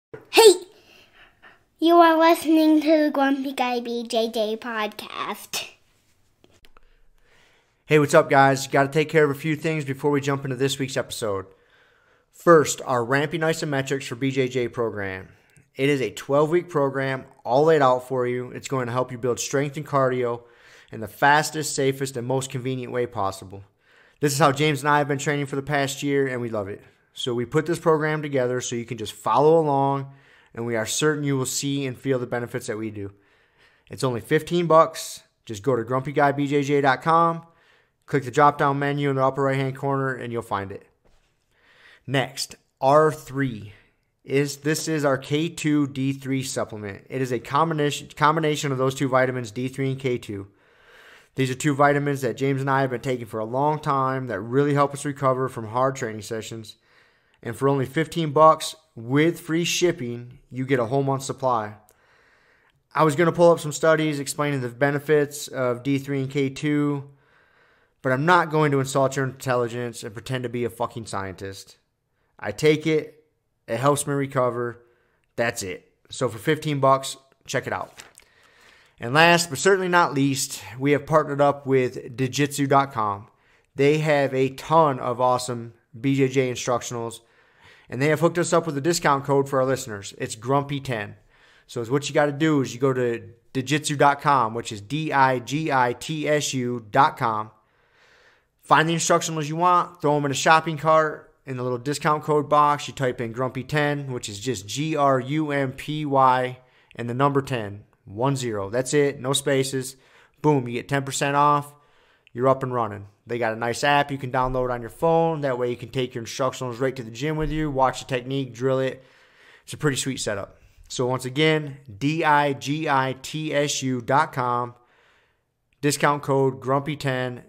Hey! You are listening to the Grumpy Guy BJJ Podcast. Hey, what's up, guys? Got to take care of a few things before we jump into this week's episode. First, our Ramping Isometrics for BJJ program. It is a 12-week program, all laid out for you. It's going to help you build strength and cardio in the fastest, safest, and most convenient way possible. This is how James and I have been training for the past year, and we love it. So we put this program together so you can just follow along, and we are certain you will see and feel the benefits that we do. It's only $15. Just go to grumpyguybjj.com, click the drop-down menu in the upper right-hand corner, and you'll find it. Next, R3. This is our K2 D3 supplement. It is a combination of those two vitamins, D3 and K2. These are two vitamins that James and I have been taking for a long time that really help us recover from hard training sessions. And for only $15 with free shipping, you get a whole month supply. I was going to pull up some studies explaining the benefits of D3 and K2, but I'm not going to insult your intelligence and pretend to be a fucking scientist. I take it. It helps me recover. That's it. So for $15, check it out. And last but certainly not least, we have partnered up with Jiu-Jitsu.com. They have a ton of awesome BJJ instructionals, and they have hooked us up with a discount code for our listeners. It's Grumpy10. So what you got to do is you go to Jiu-Jitsu.com, which is DIGITSU.com. Find the instructionals you want, throw them in a shopping cart. In the little discount code box, you type in Grumpy10, which is just GRUMPY and the number 10, 10. That's it, no spaces. Boom, you get 10% off. You're up and running. They got a nice app you can download on your phone. That way you can take your instructionals right to the gym with you, watch the technique, drill it. It's a pretty sweet setup. So once again, DIGITSU.com. Discount code Grumpy10,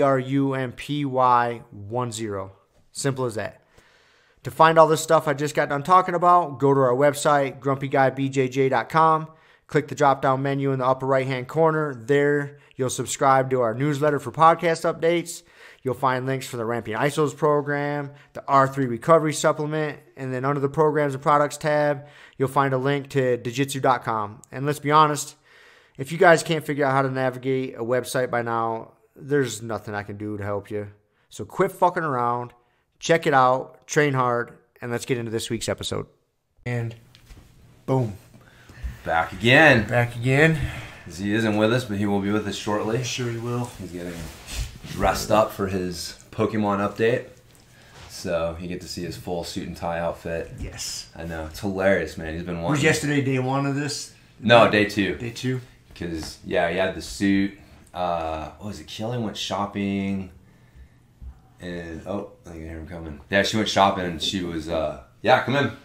GRUMPY10. Simple as that. To find all this stuff I just got done talking about, go to our website, grumpyguybjj.com. Click the drop-down menu in the upper right-hand corner. There, you'll subscribe to our newsletter for podcast updates. You'll find links for the Ramping Isos program, the R3 Recovery Supplement, and then under the Programs and Products tab, you'll find a link to Jiu-Jitsu.com. And let's be honest, if you guys can't figure out how to navigate a website by now, there's nothing I can do to help you. So quit fucking around. Check it out, train hard, and let's get into this week's episode. And boom. Back again. He isn't with us, but he will be with us shortly. Sure he will. He's getting dressed up for his Pokemon update. So you get to see his full suit and tie outfit. Yes. I know. It's hilarious, man. He's been wanting. Was yesterday day one of this? No, day two. Day two? Because, yeah, he had the suit. What was it? Kelly went shopping. And, oh, I can hear him coming. Yeah, she went shopping and she was, yeah, come in.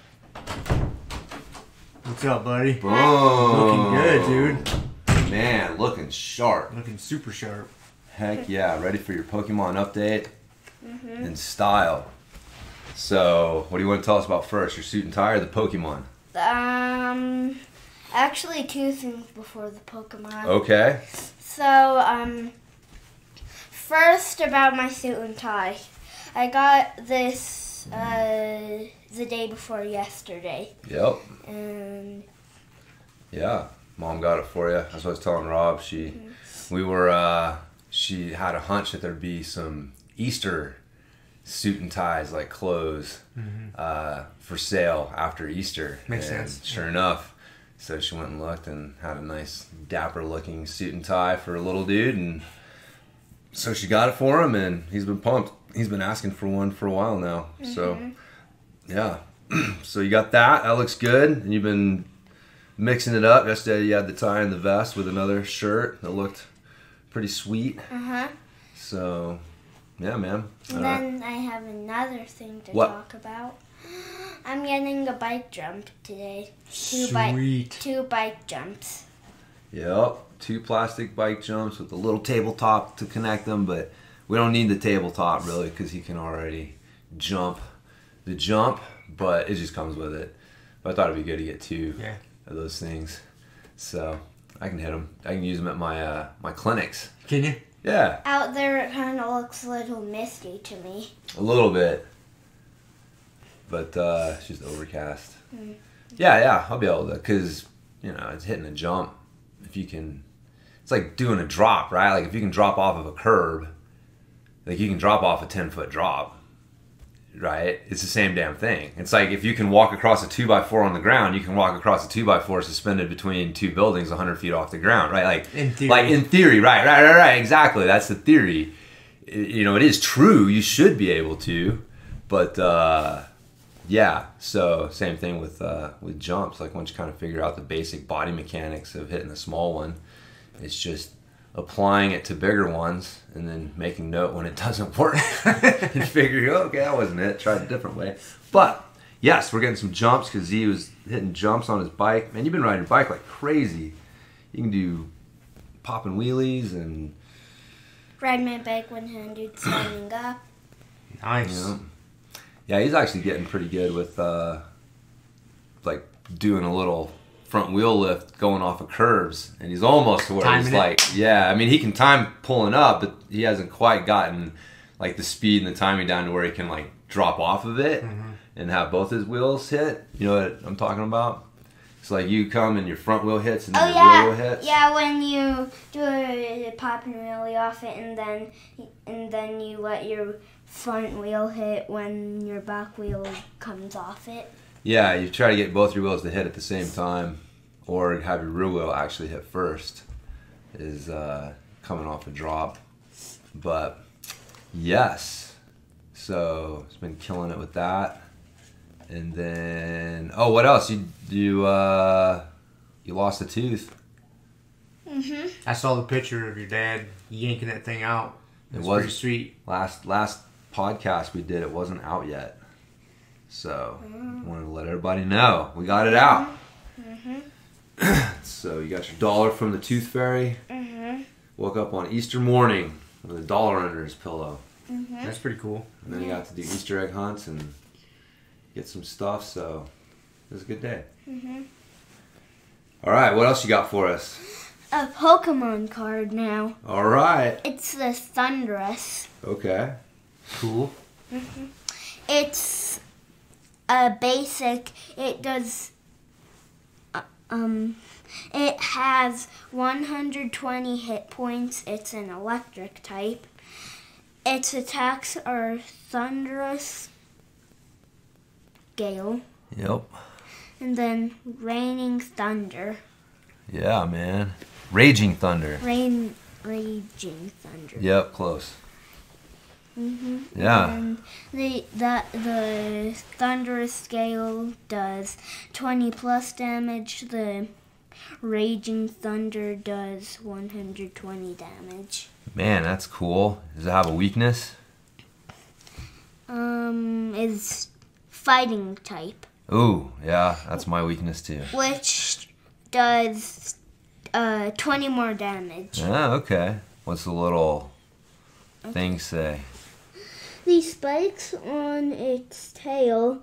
What's up, buddy? Boom. Looking good, dude. Man, looking sharp. Looking super sharp. Heck yeah, ready for your Pokemon update in style. So, what do you want to tell us about first? Your suit and tie or the Pokemon? Actually two things before the Pokemon. Okay. So, first about my suit and tie. I got this the day before yesterday. Yep. And yeah, Mom got it for you. That's what I was telling Rob. She had a hunch that there'd be some Easter suit and ties, like clothes, for sale after Easter. Makes sense. Sure enough. So she went and looked and had a nice dapper looking suit and tie for a little dude, and so she got it for him, and he's been pumped. He's been asking for one for a while now. So, yeah. So you got that. That looks good. And you've been mixing it up. Yesterday you had the tie and the vest with another shirt that looked pretty sweet. So, yeah, man. And then I have another thing to talk about. I'm getting a bike jump today. Two bike jumps. Yep. 2 plastic bike jumps with a little tabletop to connect them, but we don't need the tabletop really because he can already jump the jump, but it just comes with it. But I thought it'd be good to get 2 of those things. So I can hit them. I can use them at my my clinics. Can you? Yeah. Out there it kind of looks a little misty to me. A little bit. But it's just overcast. Yeah, I'll be able to, because, it's hitting a jump. If you can, it's like doing a drop, right? Like if you can drop off of a curb, like you can drop off a 10-foot drop, right? It's the same damn thing. It's like if you can walk across a 2x4 on the ground, you can walk across a 2x4 suspended between two buildings 100 feet off the ground, right? Like in theory, right. Exactly. That's the theory. It is true. You should be able to, but yeah. So same thing with jumps. Like once you kind of figure out the basic body mechanics of hitting a small one, it's just applying it to bigger ones and then making note when it doesn't work and figuring, okay, that wasn't it. Try it a different way. But yes, we're getting some jumps because he was hitting jumps on his bike. Man, you've been riding your bike like crazy. You can do popping wheelies and ride my bike one-handed, standing up. Nice. Yeah, he's actually getting pretty good with like doing a little front wheel lift going off of curves, and he's almost to where he's like, yeah, I mean, he can time pulling up, but he hasn't quite gotten like the speed and the timing down to where he can like drop off of it and have both his wheels hit. You know what I'm talking about? It's like you come and your front wheel hits and your rear wheel hits. Yeah, when you do a popping wheelie off it, and then you let your front wheel hit when your back wheel comes off it. Yeah, you try to get both your wheels to hit at the same time, or have your rear wheel actually hit first, is coming off a drop. But yes, so it's been killing it with that. And then, what else? You lost a tooth. I saw the picture of your dad yanking that thing out. It was pretty sweet. Last podcast we did, it wasn't out yet. So, wanted to let everybody know. We got it out. So, you got your $1 from the Tooth Fairy. Woke up on Easter morning with $1 under his pillow. That's pretty cool. And then he got to do Easter egg hunts and get some stuff. So, it was a good day. All right, what else you got for us? A Pokemon card now. All right. It's the Thundurus. Okay. Cool. It's a basic. It does. It has 120 hit points. It's an electric type. Its attacks are Thunderous, Gale. Yep. And then Raining Thunder. Yeah, man. Raging Thunder. Raging Thunder. Yep, close. Yeah. And the Thunderous Scale does 20 plus damage. The Raging Thunder does 120 damage. Man, that's cool. Does it have a weakness? Is fighting type. Ooh, yeah, that's my weakness too. Which does 20 more damage. Ah, okay. What's the little thing say? The spikes on its tail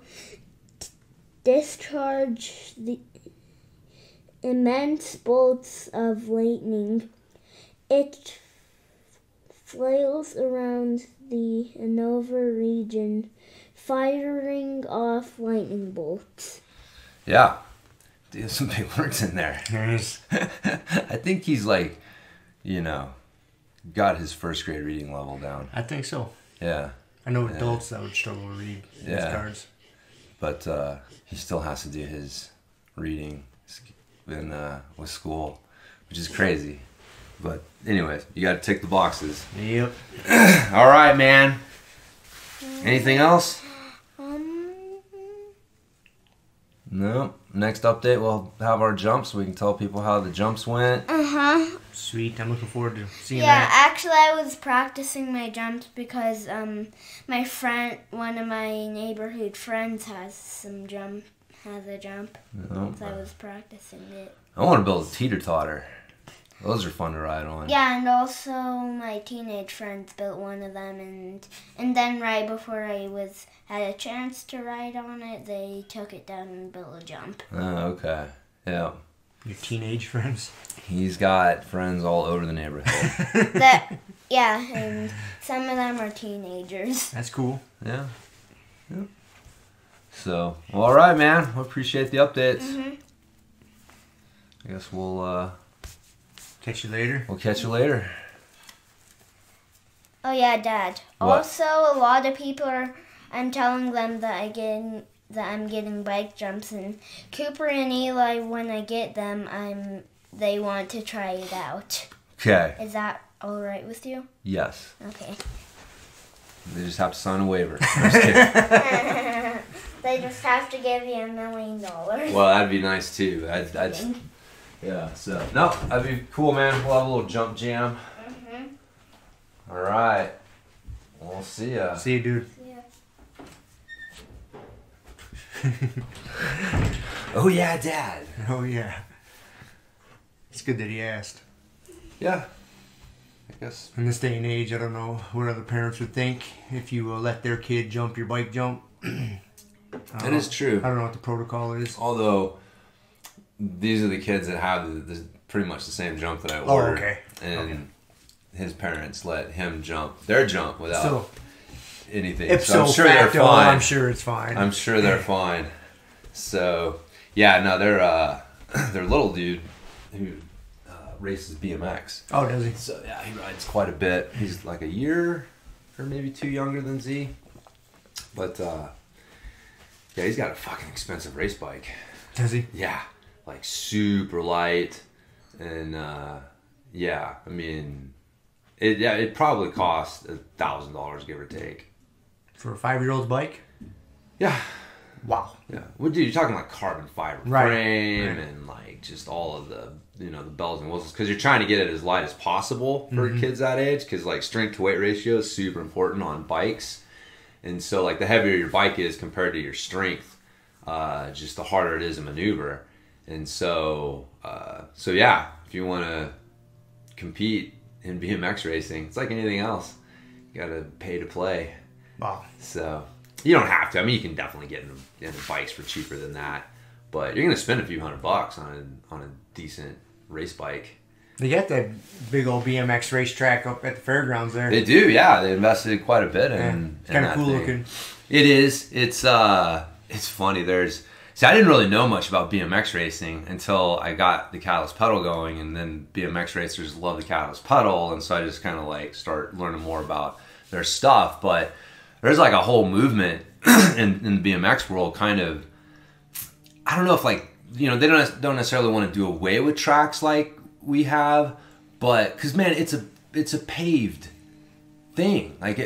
discharge the immense bolts of lightning. It flails around the Unova region, firing off lightning bolts. Yeah. There's some big words in there. I think he's like, got his first grade reading level down. I think so. Yeah. I know adults that would struggle to read these cards. But he still has to do his reading with school, which is crazy. But anyways, you got to tick the boxes. Yep. All right, man. Anything else? No. Next update, we'll have our jumps. So we can tell people how the jumps went. Sweet. I'm looking forward to seeing that. that. Yeah, actually, I was practicing my jumps because my friend, one of my neighborhood friends, has a jump. So I was practicing it. I want to build a teeter-totter. Those are fun to ride on. Yeah, and also my teenage friends built one of them, and then right before I had a chance to ride on it, they took it down and built a jump. Oh, okay. Yeah. Your teenage friends? He's got friends all over the neighborhood. And some of them are teenagers. That's cool. Yeah. So, well, all right, man. We appreciate the updates. Mm-hmm. I guess we'll catch you later. We'll catch you later. Oh yeah, Dad. What? Also, a lot of people I'm telling them that I'm getting bike jumps, and Cooper and Eli, when I get them, they want to try it out. Okay. Is that all right with you? Yes. Okay. They just have to sign a waiver. I'm just kidding. They just have to give you $1 million. Well, that'd be nice too. Yeah. So no, that'd be cool, man. We'll have a little jump jam. Mm-hmm. All right. We'll see ya. See you, dude. Yeah. Oh yeah, Dad. Oh yeah. It's good that he asked. Yeah. I guess. In this day and age, I don't know what other parents would think if you let their kid jump your bike jump. That is true. I don't know what the protocol is. Although, these are the kids that have pretty much the same jump that I ordered. Oh, okay. And his parents let him jump their jump without anything. Ipso I'm sure facto, they're fine. I'm sure it's fine. I'm sure they're fine. So, yeah, no, they're little dude who races BMX. Oh, does he? So, yeah, he rides quite a bit. He's like a year or maybe 2 younger than Z. But, yeah, he's got a fucking expensive race bike. Does he? Yeah, like super light. And, yeah, I mean, it probably cost $1,000, give or take. For a 5-year-old's bike? Yeah. Wow. Yeah. Well, dude, you're talking like carbon fiber frame and like just all of the, the bells and whistles, because you're trying to get it as light as possible for kids that age, because like strength to weight ratio is super important on bikes. And so like the heavier your bike is compared to your strength, just the harder it is to maneuver. And so, so yeah, if you want to compete in BMX racing, it's like anything else. You got to pay to play. Wow. So you don't have to. I mean, you can definitely get into bikes for cheaper than that, but you're going to spend a few $100 on a decent race bike. They got that big old BMX racetrack up at the fairgrounds there. They do, yeah. They invested quite a bit in it's kind of that cool thing. looking. It is. It's funny. See, I didn't really know much about BMX racing until I got the catalyst pedal going, and then BMX racers love the catalyst pedal, and so I just kind of like start learning more about their stuff. But there's like a whole movement in the BMX world, kind of. I don't know if like they don't necessarily want to do away with tracks like we have, but because man, it's a paved thing. Like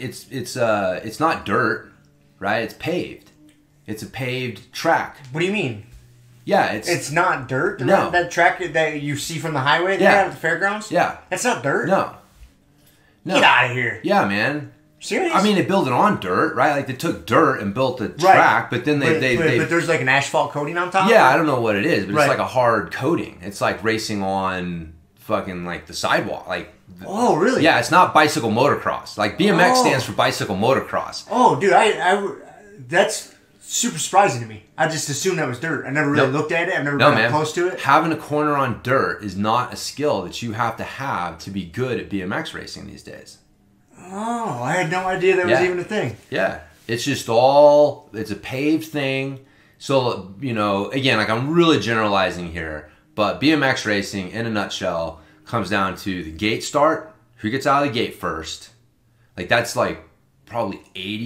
it's not dirt, right? It's paved. It's a paved track. What do you mean? Yeah, it's not dirt. No, that track that you see from the highway there at the fairgrounds. Yeah, that's not dirt. No. Get out of here. Yeah, man. Serious? I mean, they built it on dirt, right? Like they took dirt and built a track, but then they but there's like an asphalt coating on top. Yeah, I don't know what it is, but it's like a hard coating. It's like racing on fucking like the sidewalk, like. Oh, really? Yeah, it's not bicycle motocross. Like BMX stands for bicycle motocross. Oh, dude, I that's super surprising to me. I just assumed that was dirt. I never really looked at it. I've never been close to it. Having a corner on dirt is not a skill that you have to be good at BMX racing these days. Oh, I had no idea that was even a thing. Yeah. It's just it's a paved thing. So, again, like I'm really generalizing here, but BMX racing in a nutshell comes down to the gate start, who gets out of the gate first. Like that's like probably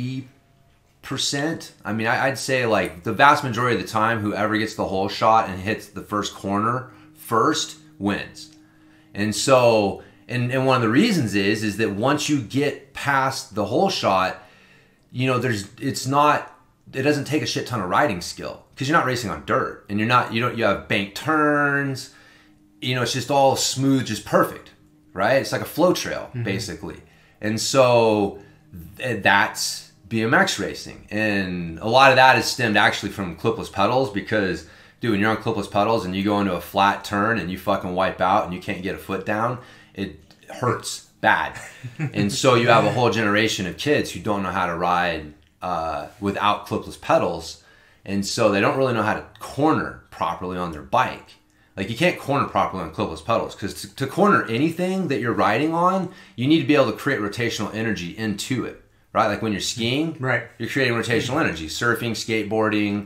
80%. I mean, I'd say like the vast majority of the time, whoever gets the hole shot and hits the first corner first wins. And so, and one of the reasons is that once you get past the hole shot, it doesn't take a shit ton of riding skill because you're not racing on dirt and you have bank turns, it's just all smooth, just perfect, right? It's like a flow trail basically. And so that's BMX racing. And a lot of that is stemmed actually from clipless pedals because, dude, when you're on clipless pedals and you go into a flat turn and you fucking wipe out and you can't get a foot down, it hurts bad. And so you have a whole generation of kids who don't know how to ride without clipless pedals. And so they don't really know how to corner properly on their bike. Like you can't corner properly on clipless pedals because to corner anything that you're riding on, you need to be able to create rotational energy into it. right? Like when you're skiing, right, you're creating rotational energy. Surfing, skateboarding,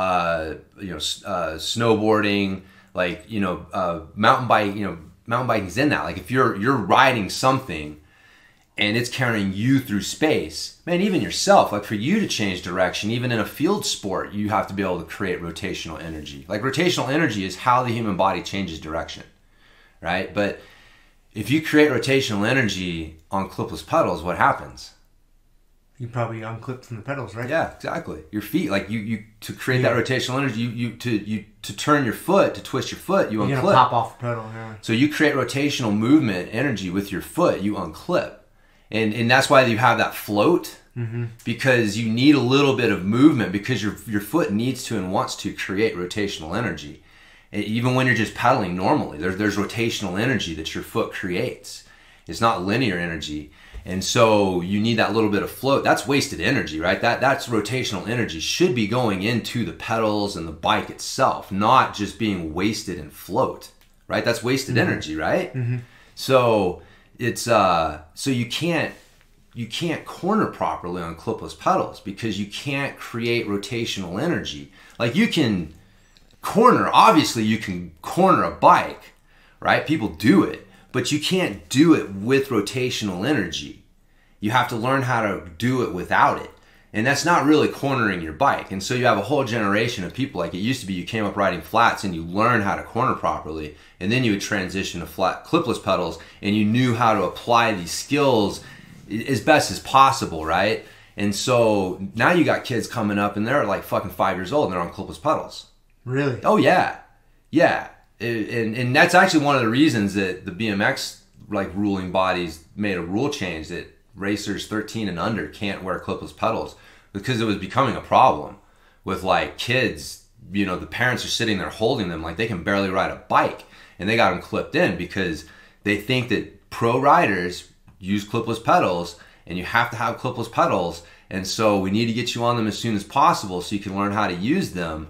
snowboarding, like, mountain bike, mountain biking's in that. Like if you're riding something and it's carrying you through space, man, even yourself, like for you to change direction, even in a field sport, you have to be able to create rotational energy. Like rotational energy is how the human body changes direction, right? But if you create rotational energy on clipless pedals, what happens? You probably unclip from the pedals, right? Yeah, exactly. Your feet, like you to create that rotational energy, to turn your foot, to twist your foot, you unclip. You're gonna pop off the pedal, yeah. So you create rotational movement energy with your foot, you unclip. And that's why you have that float, because you need a little bit of movement, because your foot needs to and wants to create rotational energy. And even when you're just pedaling normally, there's rotational energy that your foot creates. It's not linear energy. And so you need that little bit of float. That's wasted energy, right? That's rotational energy. Should be going into the pedals and the bike itself, not just being wasted in float, right? That's wasted energy, right? So it's so you can't corner properly on clipless pedals because you can't create rotational energy. Like you can corner, obviously you can corner a bike, right? People do it. But you can't do it with rotational energy. You have to learn how to do it without it. And that's not really cornering your bike. And so you have a whole generation of people, like it used to be, you came up riding flats and you learned how to corner properly. And then you would transition to flat clipless pedals and you knew how to apply these skills as best as possible, right? And so now you got kids coming up and they're like fucking 5 years old and they're on clipless pedals. Really? Oh yeah. Yeah. And that's actually one of the reasons that the BMX like ruling bodies made a rule change that racers 13 and under can't wear clipless pedals, because it was becoming a problem with like kids. The parents are sitting there holding them like they can barely ride a bike, and they got them clipped in because they think that pro riders use clipless pedals and you have to have clipless pedals, and so we need to get you on them as soon as possible so you can learn how to use them.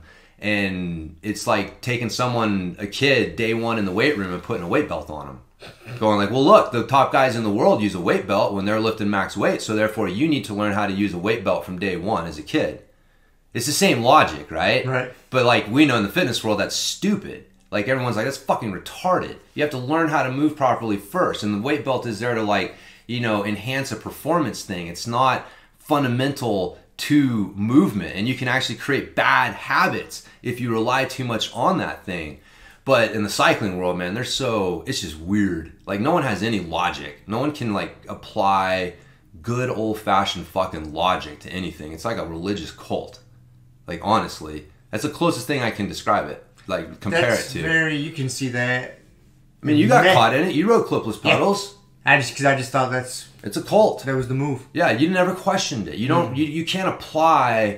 And it's like taking a kid day one in the weight room and putting a weight belt on them. Going like, well, look, the top guys in the world use a weight belt when they're lifting max weight. So therefore you need to learn how to use a weight belt from day one as a kid. It's the same logic, right? Right. But like we know in the fitness world, that's stupid. Like everyone's like, that's fucking retarded. You have to learn how to move properly first. And the weight belt is there to like, enhance a performance thing. It's not fundamental to movement, and you can actually create bad habits if you rely too much on that thing. But in the cycling world, man, it's just weird. Like no one has any logic. No one can like apply good old-fashioned fucking logic to anything. It's like a religious cult. Like honestly, that's the closest thing I can describe it. Like compare it to. You can see that. I mean, you got caught in it. You rode clipless pedals. Yeah. I just thought it's a cult. That was the move. Yeah, you never questioned it. You don't. You can't apply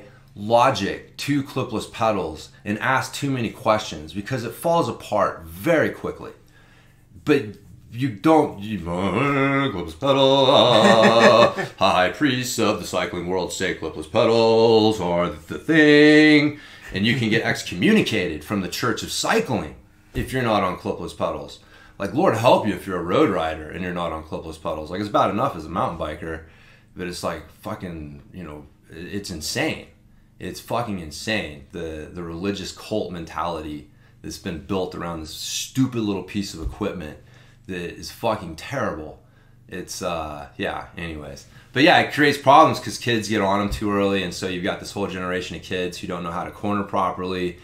logic to clipless pedals and ask too many questions because it falls apart very quickly. But you don't. Clipless pedal. High priests of the cycling world say clipless pedals are the thing, and you can get excommunicated from the Church of Cycling if you're not on clipless pedals. Like, Lord help you if you're a road rider and you're not on clipless pedals. Like, it's bad enough as a mountain biker, but it's like fucking, it's insane. It's fucking insane. The religious cult mentality that's been built around this stupid little piece of equipment that is fucking terrible. It's, anyways. But yeah, it creates problems because kids get on them too early, and so you've got this whole generation of kids who don't know how to corner properly.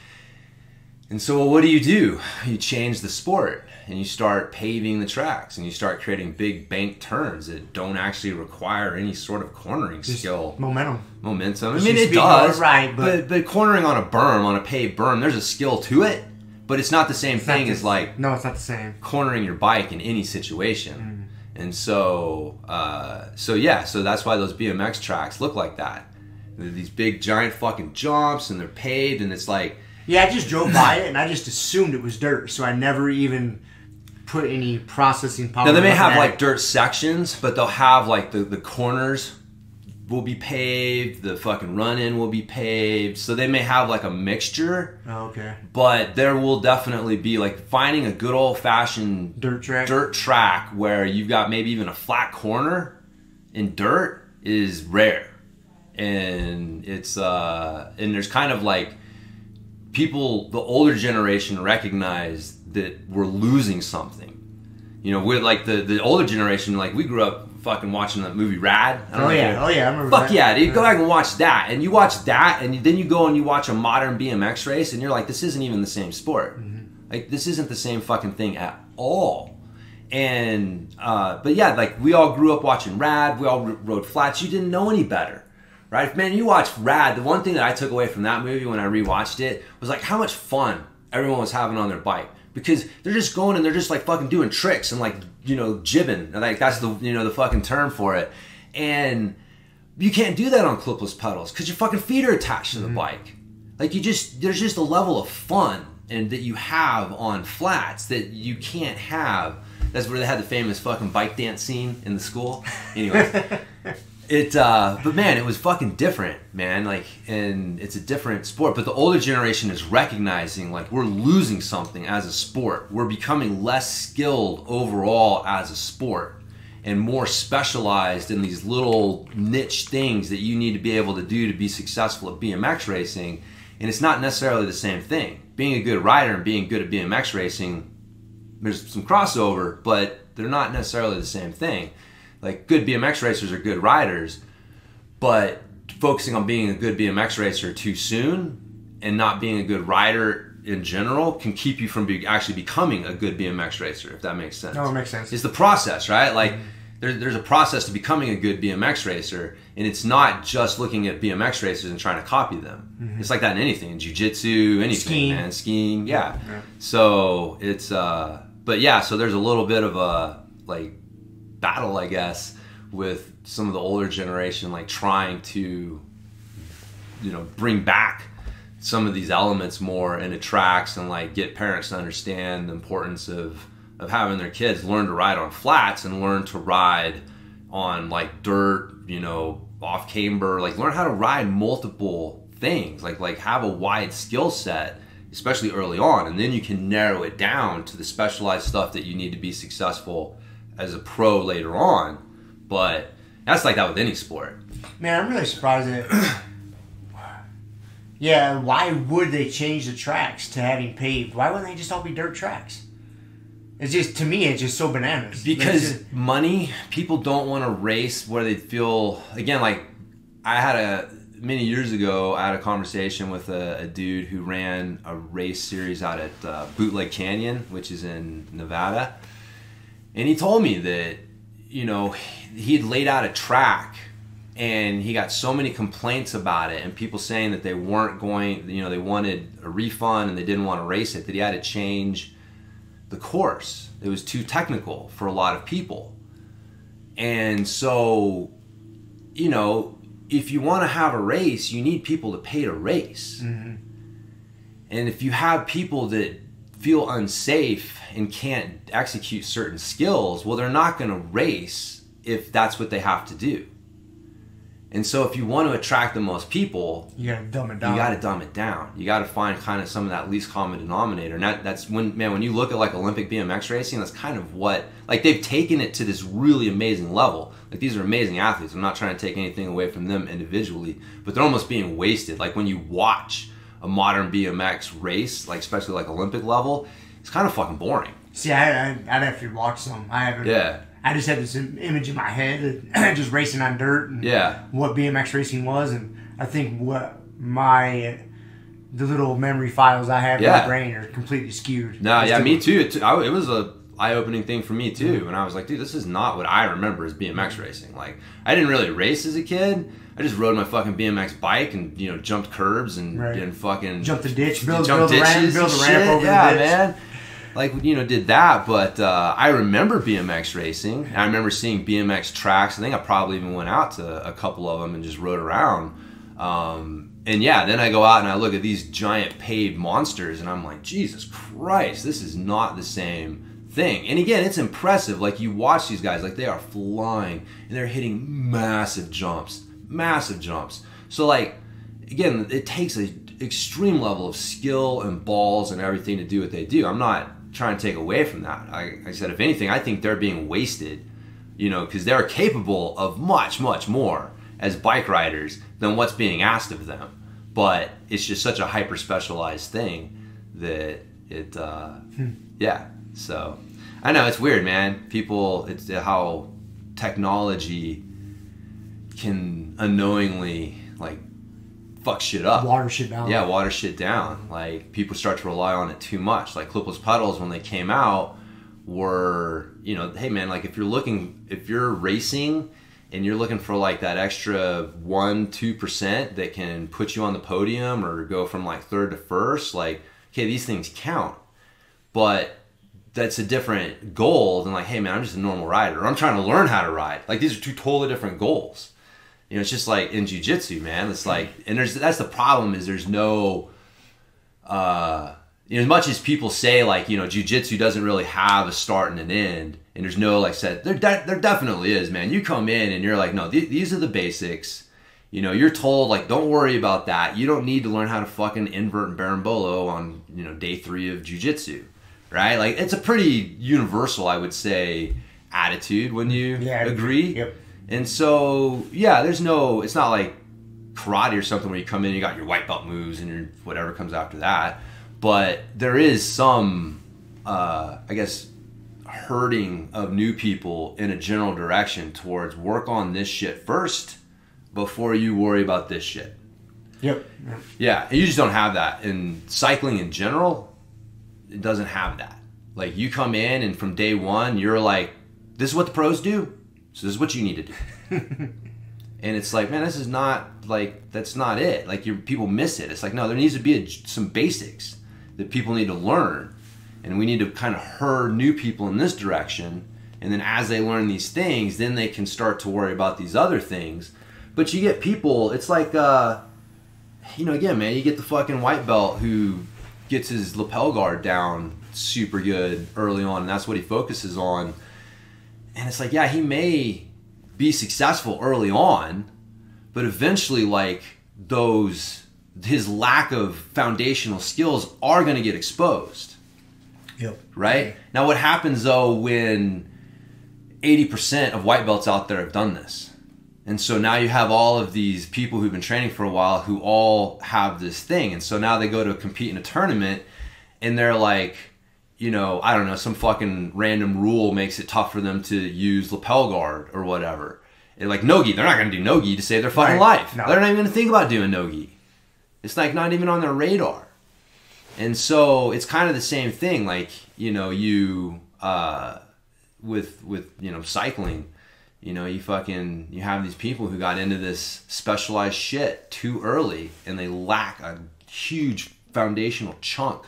And so what do? You change the sport. And you start paving the tracks, and you start creating big bank turns that don't actually require any sort of cornering skill. Momentum. I mean, it does. Right, but cornering on a berm, on a paved berm, there's a skill to it, but it's not the same thing as like. No, it's not the same. Cornering your bike in any situation. And so that's why those BMX tracks look like that. They're these big giant fucking jumps, and they're paved, and it's like. Yeah, I just drove by it, and I just assumed it was dirt, so I never even put any processing power. Now they may have like dirt sections, but they'll have like the corners will be paved, the fucking run-in will be paved, so they may have like a mixture. Oh, okay. But there will definitely be like finding a good old-fashioned dirt track where you've got maybe even a flat corner in dirt. is rare. And it's and there's kind of like people, the older generation recognize that we're losing something. You know, we're like the older generation, like we grew up fucking watching that movie Rad. Oh yeah, I remember Fuck that. Yeah, dude, go back and watch that. And you watch that, and then you go and you watch a modern BMX race, and you're like, this isn't even the same sport. Like, this isn't the same fucking thing at all. And, but yeah, like, we all grew up watching Rad, we all rode flats, you didn't know any better. Right? Man, you watch Rad, the one thing that I took away from that movie when I rewatched it was like how much fun everyone was having on their bike. Because they're just going and they're just like fucking doing tricks and like, you know, jibbing. Like that's the, you know, the fucking term for it. And you can't do that on clipless pedals because your fucking feet are attached to the bike. Like there's just a level of fun and that you have on flats that you can't have. That's where they had the famous fucking bike dance scene in the school. Anyway. But man, it was fucking different, man. Like, and it's a different sport. But the older generation is recognizing, like, we're losing something as a sport. We're becoming less skilled overall as a sport, and more specialized in these little niche things that you need to be able to do to be successful at BMX racing. And it's not necessarily the same thing. Being a good rider and being good at BMX racing, there's some crossover, but they're not necessarily the same thing. Like, good BMX racers are good riders, but focusing on being a good BMX racer too soon and not being a good rider in general can keep you from actually becoming a good BMX racer, if that makes sense. No, it makes sense. It's the process, right? Like, there's a process to becoming a good BMX racer, and it's not just looking at BMX racers and trying to copy them. It's like that in anything, in jiu-jitsu, anything, skiing. Man. Skiing, yeah. So, it's, but yeah, so there's a little bit of a, like, battle, I guess, with some of the older generation, like trying to, you know, bring back some of these elements more into tracks and like get parents to understand the importance of having their kids learn to ride on flats and learn to ride on like dirt, you know, off camber, like learn how to ride multiple things, like have a wide skill set, especially early on, and then you can narrow it down to the specialized stuff that you need to be successful as a pro later on. But that's like that with any sport. Man, I'm really surprised that yeah, why would they change the tracks to having paved? Why wouldn't they just all be dirt tracks? It's just, to me, it's just so bananas. Because money, people don't want to race where they feel, again, like many years ago, I had a conversation with a dude who ran a race series out at Bootleg Canyon, which is in Nevada. And he told me that, you know, he had laid out a track and he got so many complaints about it and people saying that they weren't going, you know, they wanted a refund and they didn't want to race it, that he had to change the course. It was too technical for a lot of people. And so, you know, if you want to have a race, you need people to pay to race. And if you have people that feel unsafe and can't execute certain skills, well, they're not going to race if that's what they have to do. And so if you want to attract the most people, you gotta dumb it down. You gotta dumb it down. You gotta find kind of some of that least common denominator. And that's when, man, when you look at like Olympic BMX racing, that's kind of what, like they've taken it to this really amazing level. Like these are amazing athletes. I'm not trying to take anything away from them individually, but they're almost being wasted. Like when you watch a modern BMX race, like especially like Olympic level, it's kind of fucking boring. See, I'd have to watch some. I haven't. Yeah. I just had this image in my head of just racing on dirt and what BMX racing was, and I think what the little memory files I have in my brain are completely skewed. No, yeah, me too. It was a eye-opening thing for me too, and I was like, dude, this is not what I remember as BMX racing. Like, I didn't really race as a kid. I just rode my fucking BMX bike and, you know, jumped curbs and fucking jumped the ditch, build a ramp over the ditch. Man. Like, you know, did that, but I remember BMX racing. I remember seeing BMX tracks. I think I probably even went out to a couple of them and just rode around. And yeah, then I go out and I look at these giant paved monsters and I'm like, Jesus Christ, this is not the same thing. And again, it's impressive. Like, you watch these guys, like they are flying and they're hitting massive jumps. So like, again, it takes an extreme level of skill and balls and everything to do what they do. I'm not trying to take away from that. I said, if anything, I think they're being wasted, you know, because they're capable of much, much more as bike riders than what's being asked of them. But it's just such a hyper specialized thing that it, yeah. So I know it's weird, man. People, it's how technology can unknowingly like fuck shit up. Water shit down. Yeah, water shit down. Like people start to rely on it too much. Like clipless pedals when they came out were, you know, hey man, like if you're racing and you're looking for like that extra 1-2% that can put you on the podium or go from like third to first, like, okay, these things count. But that's a different goal than like, hey man, I'm just a normal rider, or I'm trying to learn how to ride. Like these are two totally different goals. You know, it's just like in jiu-jitsu, man. It's like, and that's the problem is there's no, you know, as much as people say like, you know, jiu-jitsu doesn't really have a start and an end, and there's no, like I said, there definitely is, man. You come in and you're like, no, these are the basics. You know, you're told like, don't worry about that. You don't need to learn how to fucking invert and berimbolo on, you know, day 3 of jiu-jitsu, right? Like it's a pretty universal, I would say, attitude when you agree. Yep. And so, yeah, it's not like karate or something where you come in, you got your white belt moves and your whatever comes after that. But there is some, I guess, herding of new people in a general direction towards work on this shit first before you worry about this shit. Yep. Yeah, and you just don't have that. And cycling in general, it doesn't have that. Like you come in and from day one, you're like, this is what the pros do. So this is what you need to do. And it's like, man, this is not like, that's not it. Like people miss it. It's like, no, there needs to be some basics that people need to learn. And we need to kind of herd new people in this direction. And then as they learn these things, then they can start to worry about these other things. But you get people, it's like, you know, again, man, you get the fucking white belt who gets his lapel guard down super good early on. And that's what he focuses on. And it's like, yeah, he may be successful early on, but eventually, like, his lack of foundational skills are going to get exposed. Yep. Right? Now, what happens, though, when 80% of white belts out there have done this? And so now you have all of these people who've been training for a while who all have this thing. And so now they go to compete in a tournament, and they're like, you know, I don't know, some fucking random rule makes it tough for them to use lapel guard or whatever. And like no-gi, they're not going to do no-gi to save their fucking life. No. They're not even going to think about doing no-gi. It's like not even on their radar. And so it's kind of the same thing. Like, you know, you, with you know, cycling, you know, you have these people who got into this specialized shit too early and they lack a huge foundational chunk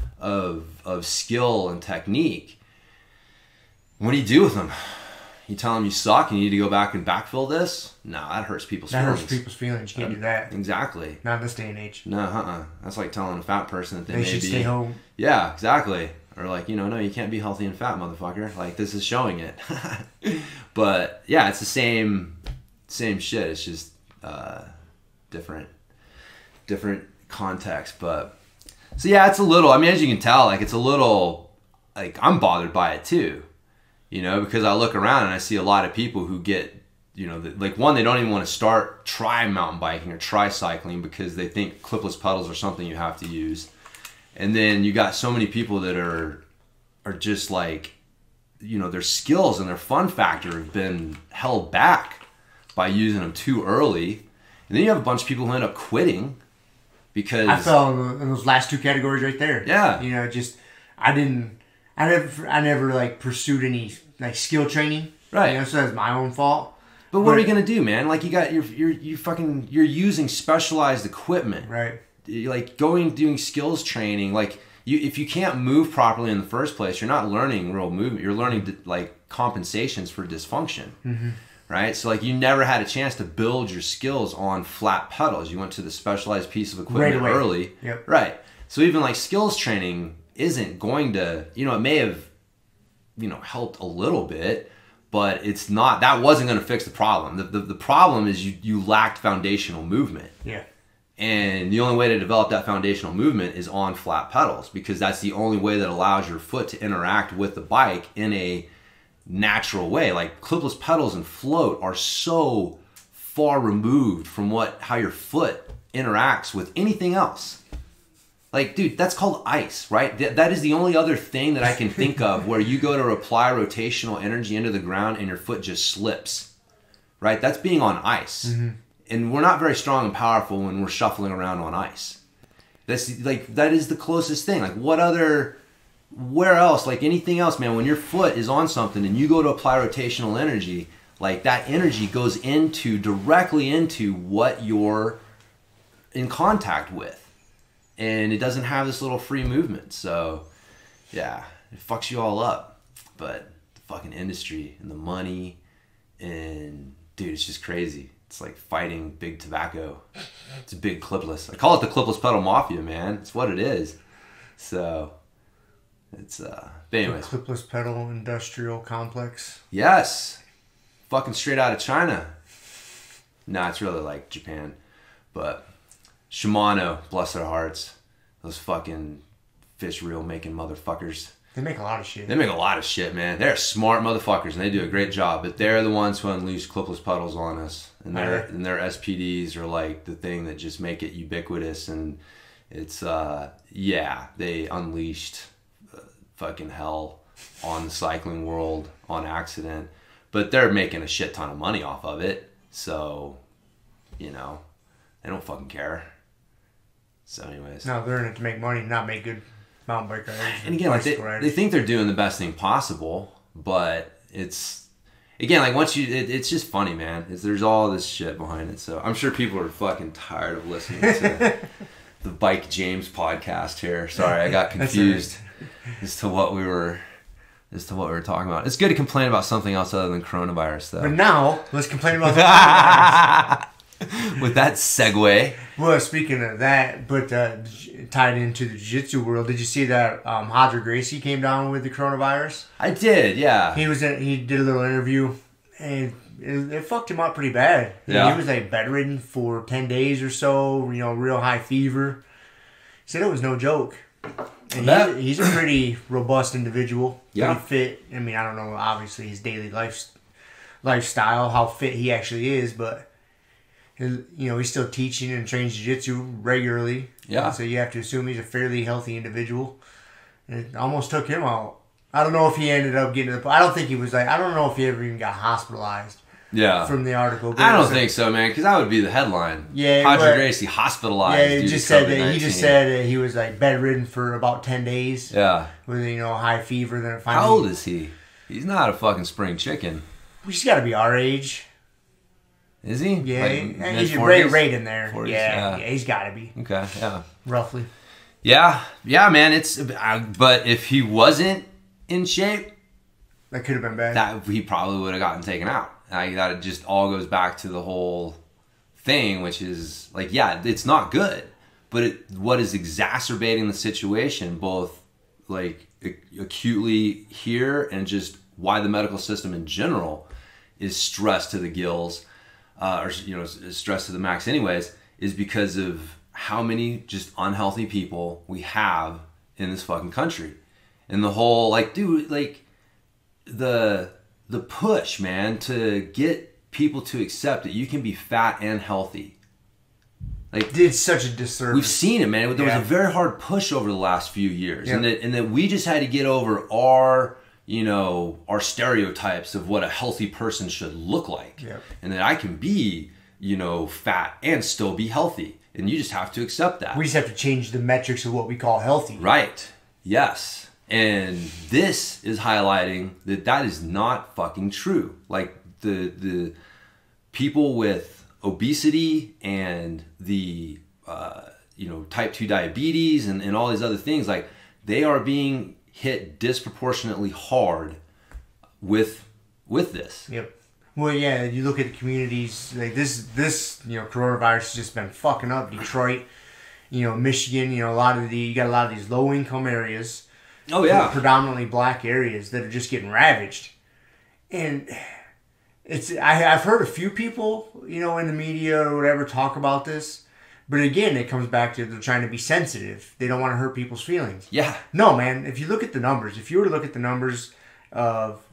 of skill and technique. What do you do with them? You tell them you suck and you need to go back and backfill this? No, that hurts people's feelings. That hurts people's feelings. You can't do that. Exactly. Not in this day and age. No, That's like telling a fat person that they should stay home. Yeah, exactly. Or like, you know, no, you can't be healthy and fat, motherfucker. Like, this is showing it. But yeah, it's the same shit. It's just different context. But so yeah, it's a little, I mean, as you can tell, like it's a little, like I'm bothered by it too, you know, because I look around and I see a lot of people who get, you know, like one, they don't even want to try mountain biking or try cycling because they think clipless pedals are something you have to use. And then you got so many people that are just like, you know, their skills and their fun factor have been held back by using them too early. And then you have a bunch of people who end up quitting. Because I fell in those last two categories right there. Yeah. You know, just I never like pursued any like skill training. Right. You know, so that's my own fault. But what are you gonna do, man? Like you're using specialized equipment. Right. You're like doing skills training. Like if you can't move properly in the first place, you're not learning real movement. You're learning like compensations for dysfunction. Mm-hmm. Right? So like you never had a chance to build your skills on flat pedals. You went to the specialized piece of equipment early. Yep. Right. So even like skills training isn't going to, you know, it may have, you know, helped a little bit, but it's not, that wasn't going to fix the problem. The problem is you lacked foundational movement. Yeah. And the only way to develop that foundational movement is on flat pedals because that's the only way that allows your foot to interact with the bike in a natural way. Like clipless pedals and float are so far removed from how your foot interacts with anything else. Like, dude, that's called ice, right? That is the only other thing that I can think of where you go to apply rotational energy into the ground and your foot just slips, right? That's being on ice. Mm-hmm. And we're not very strong and powerful when we're shuffling around on ice. That's like, that is the closest thing. Like, where else, like anything else, man, when your foot is on something and you go to apply rotational energy, like that energy goes directly into what you're in contact with. And it doesn't have this little free movement. So, yeah, it fucks you all up. But the fucking industry and the money and, dude, it's just crazy. It's like fighting big tobacco. It's a big clipless. I call it the clipless pedal mafia, man. It's what it is. So, it's, but anyways. The clipless pedal industrial complex. Yes. Fucking straight out of China. Nah, it's really like Japan. But Shimano, bless their hearts. Those fucking fish reel making motherfuckers. They make a lot of shit. They make a lot of shit, man. They're smart motherfuckers and they do a great job. But they're the ones who unleash clipless pedals on us. And their SPDs are like the thing that just make it ubiquitous. And it's, they unleashed fucking hell on the cycling world on accident. But they're making a shit ton of money off of it. So, you know, they don't fucking care. So anyways. No, they're in it to make money, not make good mountain bike riders. And again, like they think they're doing the best thing possible, but it's, again, like once it's just funny, man. There's all this shit behind it. So I'm sure people are fucking tired of listening to the Bike James podcast here. Sorry, I got confused as to what we were talking about. It's good to complain about something else other than coronavirus, though. But now, let's complain about the coronavirus. With that segue. Well, speaking of that, but tied into the jiu-jitsu world, did you see that Hodger Gracie came down with the coronavirus? I did, yeah. He did a little interview, and it fucked him up pretty bad. Yeah. He was like bedridden for 10 days or so, you know, real high fever. He said it was no joke. And he's a pretty robust individual. Yeah. Pretty fit. I mean, I don't know, obviously, his daily lifestyle, how fit he actually is, but, you know, he's still teaching and trains jiu-jitsu regularly. Yeah. So you have to assume he's a fairly healthy individual. And it almost took him out. I don't know if he ended up getting to the... I don't think he was like... I don't know if he ever even got hospitalized. Yeah. From the article. I don't think so, man, because that would be the headline. Yeah. Hodger Gracie hospitalized. Yeah, he just said that he was like bedridden for about 10 days. Yeah. With, you know, high fever. Then finally, how old is he? He's not a fucking spring chicken. He's got to be our age. Is he? Yeah, like he's right in there. 40s? Yeah, he's got to be. Okay, yeah. Roughly. Yeah, man. But if he wasn't in shape, that could have been bad. That he probably would have gotten taken out. That just all goes back to the whole thing, which is like, yeah, it's not good, but what is exacerbating the situation, both like acutely here and just why the medical system in general is stressed to the gills. Or, you know, stress to the max anyways, is because of how many just unhealthy people we have in this fucking country. And the whole, like, dude, like, the push, man, to get people to accept that you can be fat and healthy. Like, it's such a disservice. We've seen it, man. There was a very hard push over the last few years. Yep. And that we just had to get over our stereotypes of what a healthy person should look like. Yep. And that I can be, you know, fat and still be healthy. And you just have to accept that. We just have to change the metrics of what we call healthy. Right. Yes. And this is highlighting that is not fucking true. Like the people with obesity and the, type 2 diabetes and all these other things, like they are being hit disproportionately hard with this. Yep. Well, yeah, you look at the communities like this. Coronavirus has just been fucking up Detroit, Michigan. You got a lot of these low income areas. Oh yeah, predominantly black areas that are just getting ravaged, and I've heard a few people, in the media or whatever talk about this. But again, it comes back to they're trying to be sensitive. They don't want to hurt people's feelings. Yeah. No, man. If you look at the numbers, if you were to look at the numbers of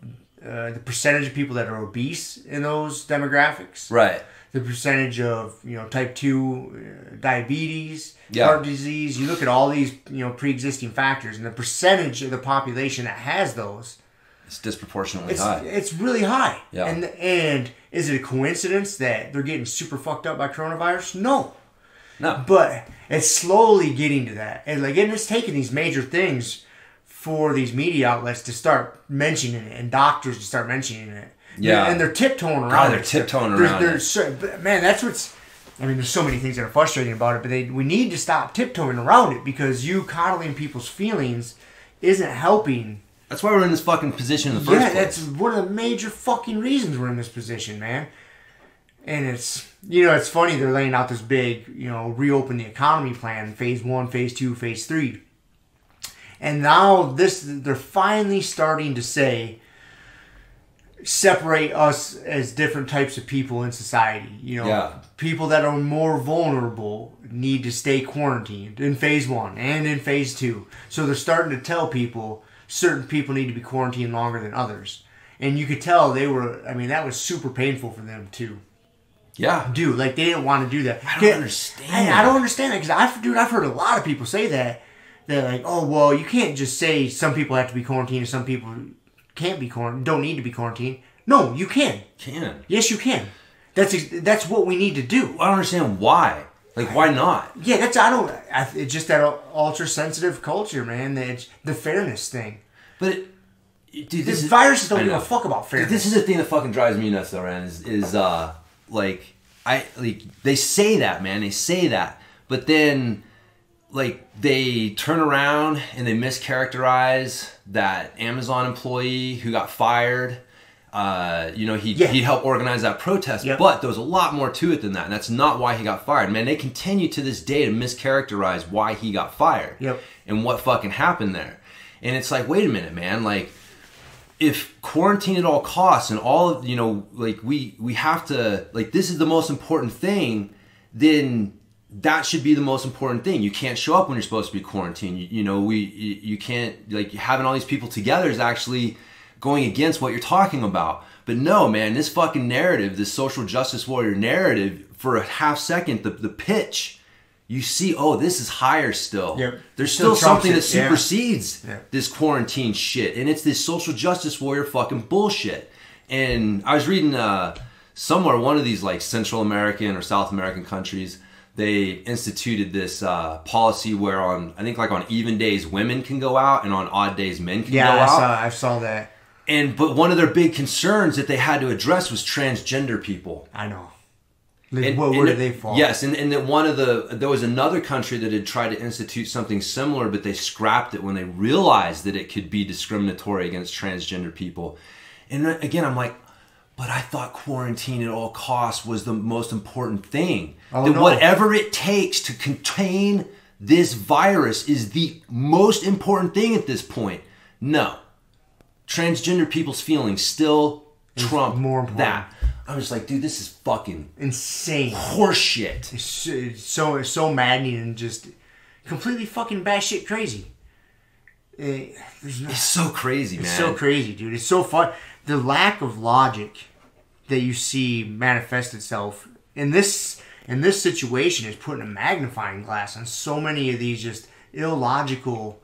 the percentage of people that are obese in those demographics. Right. The percentage of, type 2 diabetes, heart disease. You look at all these, pre-existing factors, and the percentage of the population that has those. It's disproportionately high. It's really high. Yeah. And is it a coincidence that they're getting super fucked up by coronavirus? No. No. But it's slowly getting to that. And it's taking these major things for these media outlets to start mentioning it and doctors to start mentioning it. Yeah. And they're tiptoeing around it. They're tiptoeing around it. Man, that's what's... there's so many things that are frustrating about it, but we need to stop tiptoeing around it because you coddling people's feelings isn't helping. That's why we're in this fucking position in the first place. Yeah, that's one of the major fucking reasons we're in this position, man. And it's, it's funny they're laying out this big, reopen the economy plan, phase 1, phase 2, phase 3. And now they're finally starting to say, separate us as different types of people in society. People that are more vulnerable need to stay quarantined in phase 1 and in phase 2. So they're starting to tell people certain people need to be quarantined longer than others. And you could tell that was super painful for them too. Yeah. Dude, they didn't want to do that. I don't understand. I don't understand that because I've heard a lot of people say that. They're like, oh, well, you can't just say some people have to be quarantined and some people can't be quarantined, don't need to be quarantined. No, you can. Can. Yes, you can. That's what we need to do. I don't understand why. Why not? Yeah, it's just that ultra sensitive culture, man. It's the fairness thing. But dude, these viruses don't give a fuck about fairness. This is the thing that fucking drives me nuts, though, Rand. They say that, man. They say that, but then they turn around and they mischaracterize that Amazon employee who got fired. He helped organize that protest, but there was a lot more to it than that, and that's not why he got fired. Man, they continue to this day to mischaracterize why he got fired and what fucking happened there. And it's like, wait a minute, man. If quarantine at all costs and all of, we have to, this is the most important thing, then that should be the most important thing. You can't show up when you're supposed to be quarantined. You can't, having all these people together is actually going against what you're talking about. But no, man, this fucking narrative, this social justice warrior narrative, for a half second, the pitch, you see, oh, this is higher still. Yep. There's still something that supersedes this quarantine shit. And it's this social justice warrior fucking bullshit. And I was reading somewhere, one of these Central American or South American countries, they instituted this policy where on even days women can go out and on odd days men can go out. Yeah, I saw that. But one of their big concerns that they had to address was transgender people. I know. Where did they fall? Yes, and that there was another country that had tried to institute something similar, but they scrapped it when they realized that it could be discriminatory against transgender people. And again, I'm like, but I thought quarantine at all costs was the most important thing. Whatever it takes to contain this virus is the most important thing at this point. No. Transgender people's feelings still trump more important. That. I'm just like, dude, this is fucking insane horseshit. It's so maddening and just completely fucking batshit crazy. It's so crazy, man. It's so crazy, dude. It's so fun. The lack of logic that you see manifest itself in this situation is putting a magnifying glass on so many of these just illogical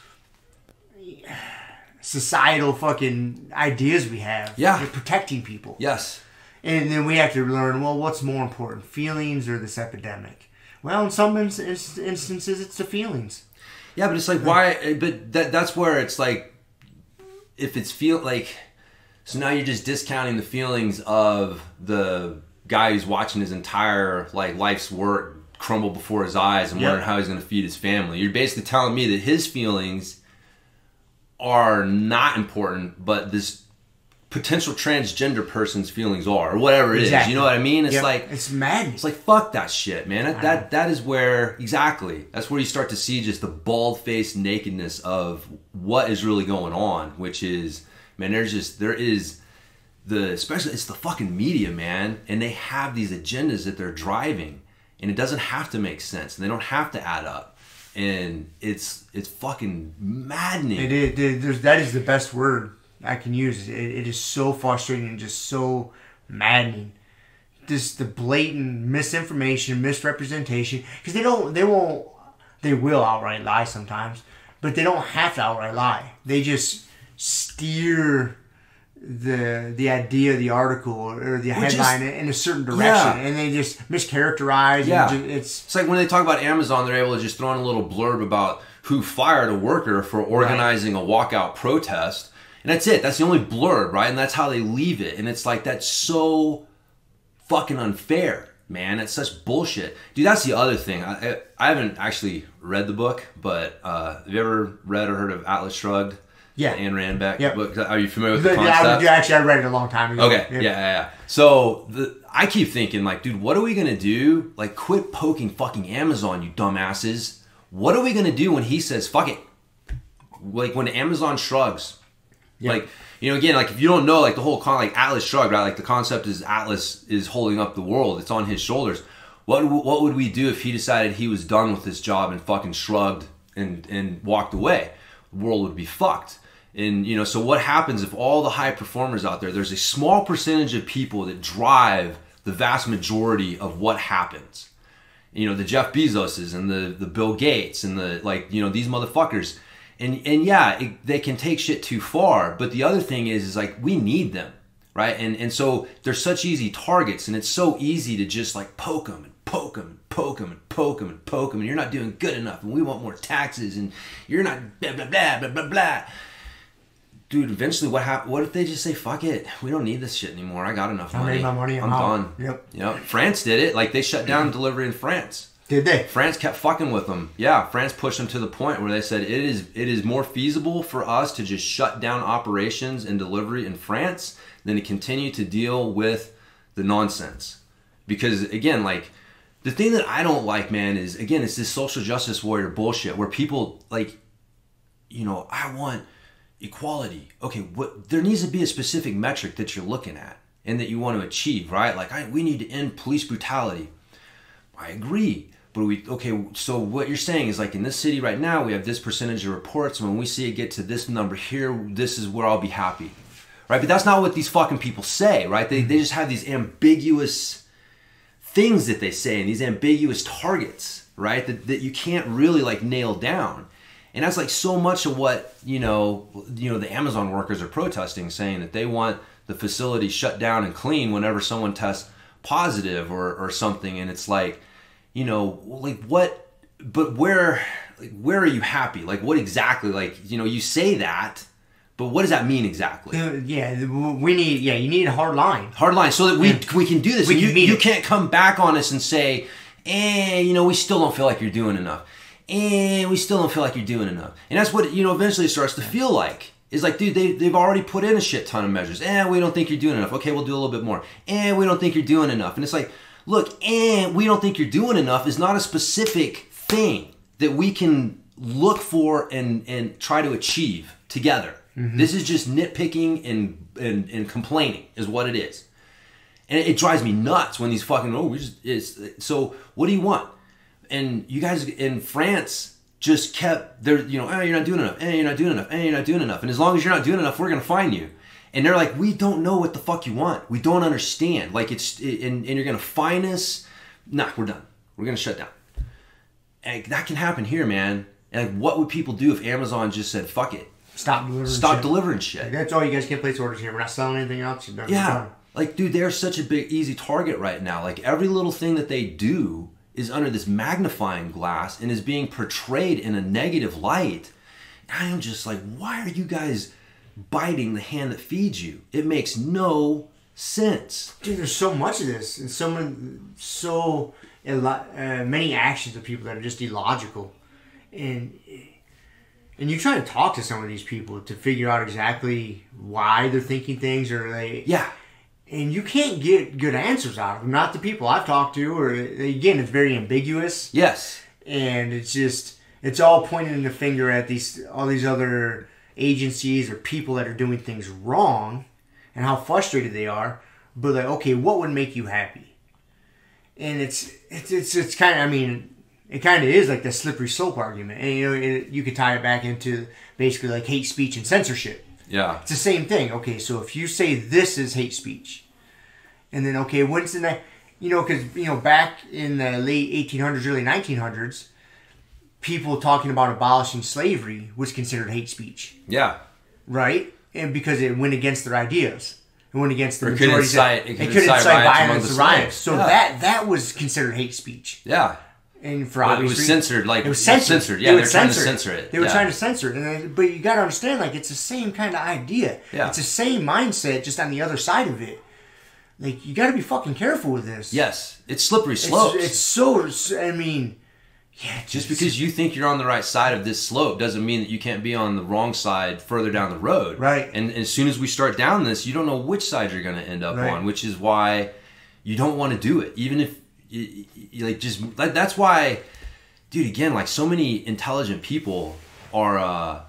societal fucking ideas we have. Yeah. They're protecting people. Yes. And then we have to learn, well, what's more important, feelings or this epidemic? Well, in some instances, it's the feelings. Yeah, but it's why? But that's where it's if it's so now you're just discounting the feelings of the guy who's watching his entire life's work crumble before his eyes and wondering how he's going to feed his family. You're basically telling me that his feelings are not important, but this potential transgender person's feelings are, or whatever it is. You know what I mean? It's it's madness. It's fuck that shit, man. That is where that's where you start to see just the bald-faced nakedness of what is really going on, which is, man, especially it's the fucking media, man, and they have these agendas that they're driving, and it doesn't have to make sense, and they don't have to add up, and it's fucking maddening. That is the best word I can use. It is so frustrating and just so maddening. Just the blatant misinformation, misrepresentation. Because they will outright lie sometimes, but they don't have to outright lie. They just steer the idea of the article or the headline in a certain direction, and they just mischaracterize. Yeah, and it's like when they talk about Amazon, they're able to just throw in a little blurb about who fired a worker for organizing a walkout protest, and that's it. That's the only blurb, right? And that's how they leave it. And it's like, that's so fucking unfair, man. It's such bullshit, dude. That's the other thing. I haven't actually read the book, but have you ever read or heard of Atlas Shrugged? Yeah. Ayn Rand book. Yep. Are you familiar with the concept? Actually, I read it a long time ago. Okay. Yeah. So I keep thinking, like, dude, what are we gonna do? Like, quit poking fucking Amazon, you dumbasses. What are we gonna do when he says fuck it? Like when Amazon shrugs. Yep. Like, you know, again, like if you don't know, like the whole like Atlas Shrugged, right? Like the concept is Atlas is holding up the world. It's on his shoulders. What would we do if he decided he was done with this job and fucking shrugged and walked away? The world would be fucked. And, you know, so what happens if all the high performers out there, there's a small percentage of people that drive the vast majority of what happens. You know, the Jeff Bezoses and the Bill Gates and the, like, you know, these motherfuckers. And yeah, they can take shit too far. But the other thing is like, we need them, right? And so they're such easy targets, and it's so easy to just like poke them and poke them and poke them and poke them and poke them. And you're not doing good enough, and we want more taxes, and you're not blah, blah, blah, blah, blah, blah. Dude, eventually what if they just say, fuck it, we don't need this shit anymore. I got enough money. I made my money. I'm done. Yep. You know, France did it. Like, they shut down delivery in France. Did they? France kept fucking with them. Yeah, France pushed them to the point where they said it is more feasible for us to just shut down operations and delivery in France than to continue to deal with the nonsense. Because, again, like, the thing that I don't like, man, is, again, it's this social justice warrior bullshit where people, like, you know, I want equality. Okay, there needs to be a specific metric that you're looking at and that you want to achieve, right? Like, we need to end police brutality. I agree. But so what you're saying is, like, in this city right now, we have this percentage of reports, and when we see it get to this number here, this is where I'll be happy. Right? But that's not what these fucking people say, right? They just have these ambiguous things that they say and these ambiguous targets, right? That you can't really, like, nail down. And that's like so much of what, you know, the Amazon workers are protesting, saying that they want the facility shut down and clean whenever someone tests positive or something. And it's like, you know, like what, but where are you happy? Like what exactly, like, you know, you say that, but what does that mean exactly? You need a hard line. Hard line so that we can do this. You can't come back on us and say, you know, we still don't feel like you're doing enough. And we still don't feel like you're doing enough. And that's what, you know, eventually it starts to feel like. It's like, dude, they've already put in a shit ton of measures. We don't think you're doing enough. Okay, we'll do a little bit more. We don't think you're doing enough. And it's like, look, we don't think you're doing enough is not a specific thing that we can look for and try to achieve together. Mm-hmm. This is just nitpicking and complaining is what it is. And it drives me nuts when these fucking, so what do you want? And you guys in France just kept, you're not doing enough, you're not doing enough, you're not doing enough. And as long as you're not doing enough, we're going to fine you. And they're like, we don't know what the fuck you want. We don't understand. Like, and you're going to fine us. Nah, we're done. We're going to shut down. And that can happen here, man. And like, what would people do if Amazon just said, fuck it? Stop delivering shit. Like, that's all, you guys can't place orders here. We're not selling anything else. Yeah. Like, dude, they're such a big, easy target right now. Like, every little thing that they do is under this magnifying glass and is being portrayed in a negative light. And I am just like, why are you guys biting the hand that feeds you? It makes no sense. Dude, there's so much of this, and many actions of people that are just illogical. And you try to talk to some of these people to figure out exactly why they're thinking things, and you can't get good answers out of them. Not the people I've talked to, or again, it's very ambiguous. Yes. And it's all pointing the finger at all these other agencies or people that are doing things wrong and how frustrated they are. But like, okay, what would make you happy? And it's kind of, I mean, it kind of is like the slippery slope argument. And you know, you could tie it back into basically like hate speech and censorship. Yeah. It's the same thing. Okay, so if you say this is hate speech, and then, okay, when's the next... because, back in the late 1800s, early 1900s, people talking about abolishing slavery was considered hate speech. Yeah. Right? And because it went against their ideas. It went against the majority. It could incite violence and riots. So that was considered hate speech. Yeah. And for obvious reasons. It was censored. It was censored. Yeah, they were trying to censor it. They were trying to censor it. But you got to understand, it's the same kind of idea. Yeah. It's the same mindset, just on the other side of it. You got to be fucking careful with this. Yes. It's slippery slopes. It's so... Just because you think you're on the right side of this slope doesn't mean that you can't be on the wrong side further down the road. Right. And as soon as we start down this, you don't know which side you're going to end up on, which is why you don't want to do it. Even if, that's why, dude, again, so many intelligent people are,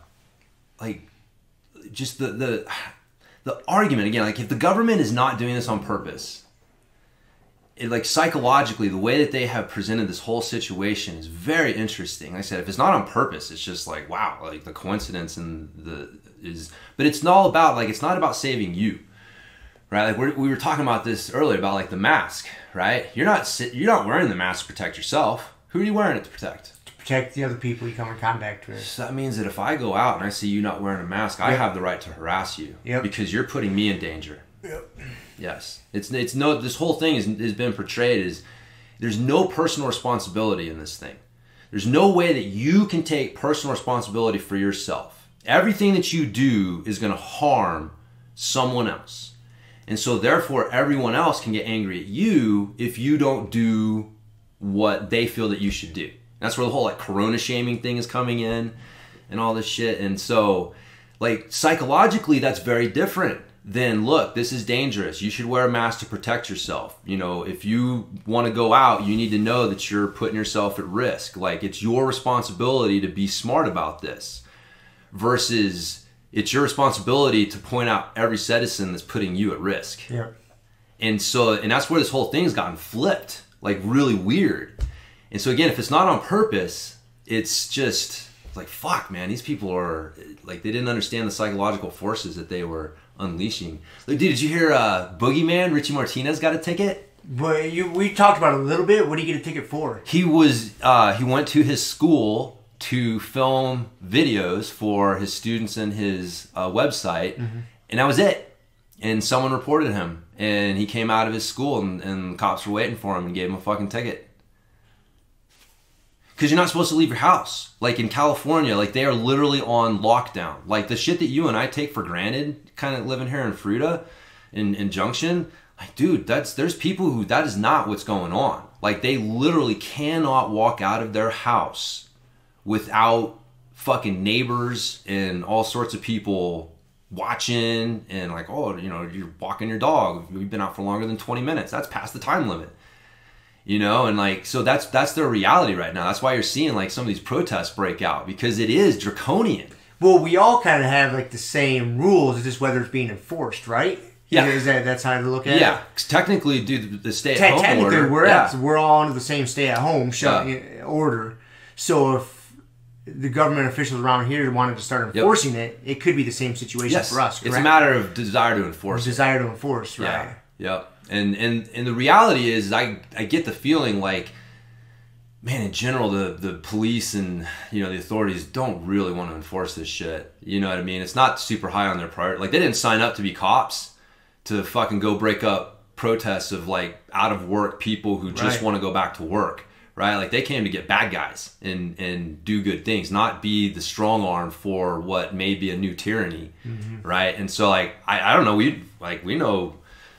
just the argument, again, if the government is not doing this on purpose, psychologically, the way that they have presented this whole situation is very interesting. Like I said, if it's not on purpose, it's just wow, the coincidence but it's not about, it's not about saving you, right? We were talking about this earlier about the mask, right? You're not wearing the mask to protect yourself. Who are you wearing it to protect? To protect the other people you come in contact with. So that means that if I go out and I see you not wearing a mask, I have the right to harass you because you're putting me in danger. Yep. Yes, it's no. This whole thing has been portrayed as there's no personal responsibility in this thing. There's no way that you can take personal responsibility for yourself. Everything that you do is going to harm someone else, and so therefore everyone else can get angry at you if you don't do what they feel that you should do. That's where the whole corona shaming thing is coming in, and all this shit. And so, psychologically, that's very different. Then look, this is dangerous. You should wear a mask to protect yourself. If you want to go out, you need to know that you're putting yourself at risk. It's your responsibility to be smart about this versus it's your responsibility to point out every citizen that's putting you at risk. Yeah. And that's where this whole thing's gotten flipped, really weird. And so again, if it's not on purpose, it's just fuck, man, these people are they didn't understand the psychological forces that they were unleashing. Dude, did you hear Boogeyman, Richie Martinez got a ticket? But we talked about it a little bit. What did he get a ticket for? He went to his school to film videos for his students and his website, and that was it. And someone reported him, and he came out of his school, and the cops were waiting for him and gave him a fucking ticket. Because you're not supposed to leave your house. In California, they are literally on lockdown. The shit that you and I take for granted, kind of living here in Fruita, in Junction, dude, there's people who, that is not what's going on. They literally cannot walk out of their house without fucking neighbors and all sorts of people watching and you're walking your dog. You've been out for longer than 20 minutes. That's past the time limit. And so that's their reality right now. That's why you're seeing some of these protests break out, because it is draconian. Well, we all kind of have the same rules. It's just whether it's being enforced, right? Yeah. That's how to look at it? Yeah. Technically, dude, the stay-at-home order. Technically, we're all under the same stay-at-home order. So if the government officials around here wanted to start enforcing it, it could be the same situation for us, correct? It's a matter of desire to enforce. Desire to enforce, right? Yeah. Yep. And the reality is, I get the feeling man, in general, the police and the authorities don't really want to enforce this shit. You know what I mean? It's not super high on their priority. They didn't sign up to be cops to fucking go break up protests of out of work people who just want to go back to work, right? They came to get bad guys and do good things, not be the strong arm for what may be a new tyranny, right? And so I don't know, we know.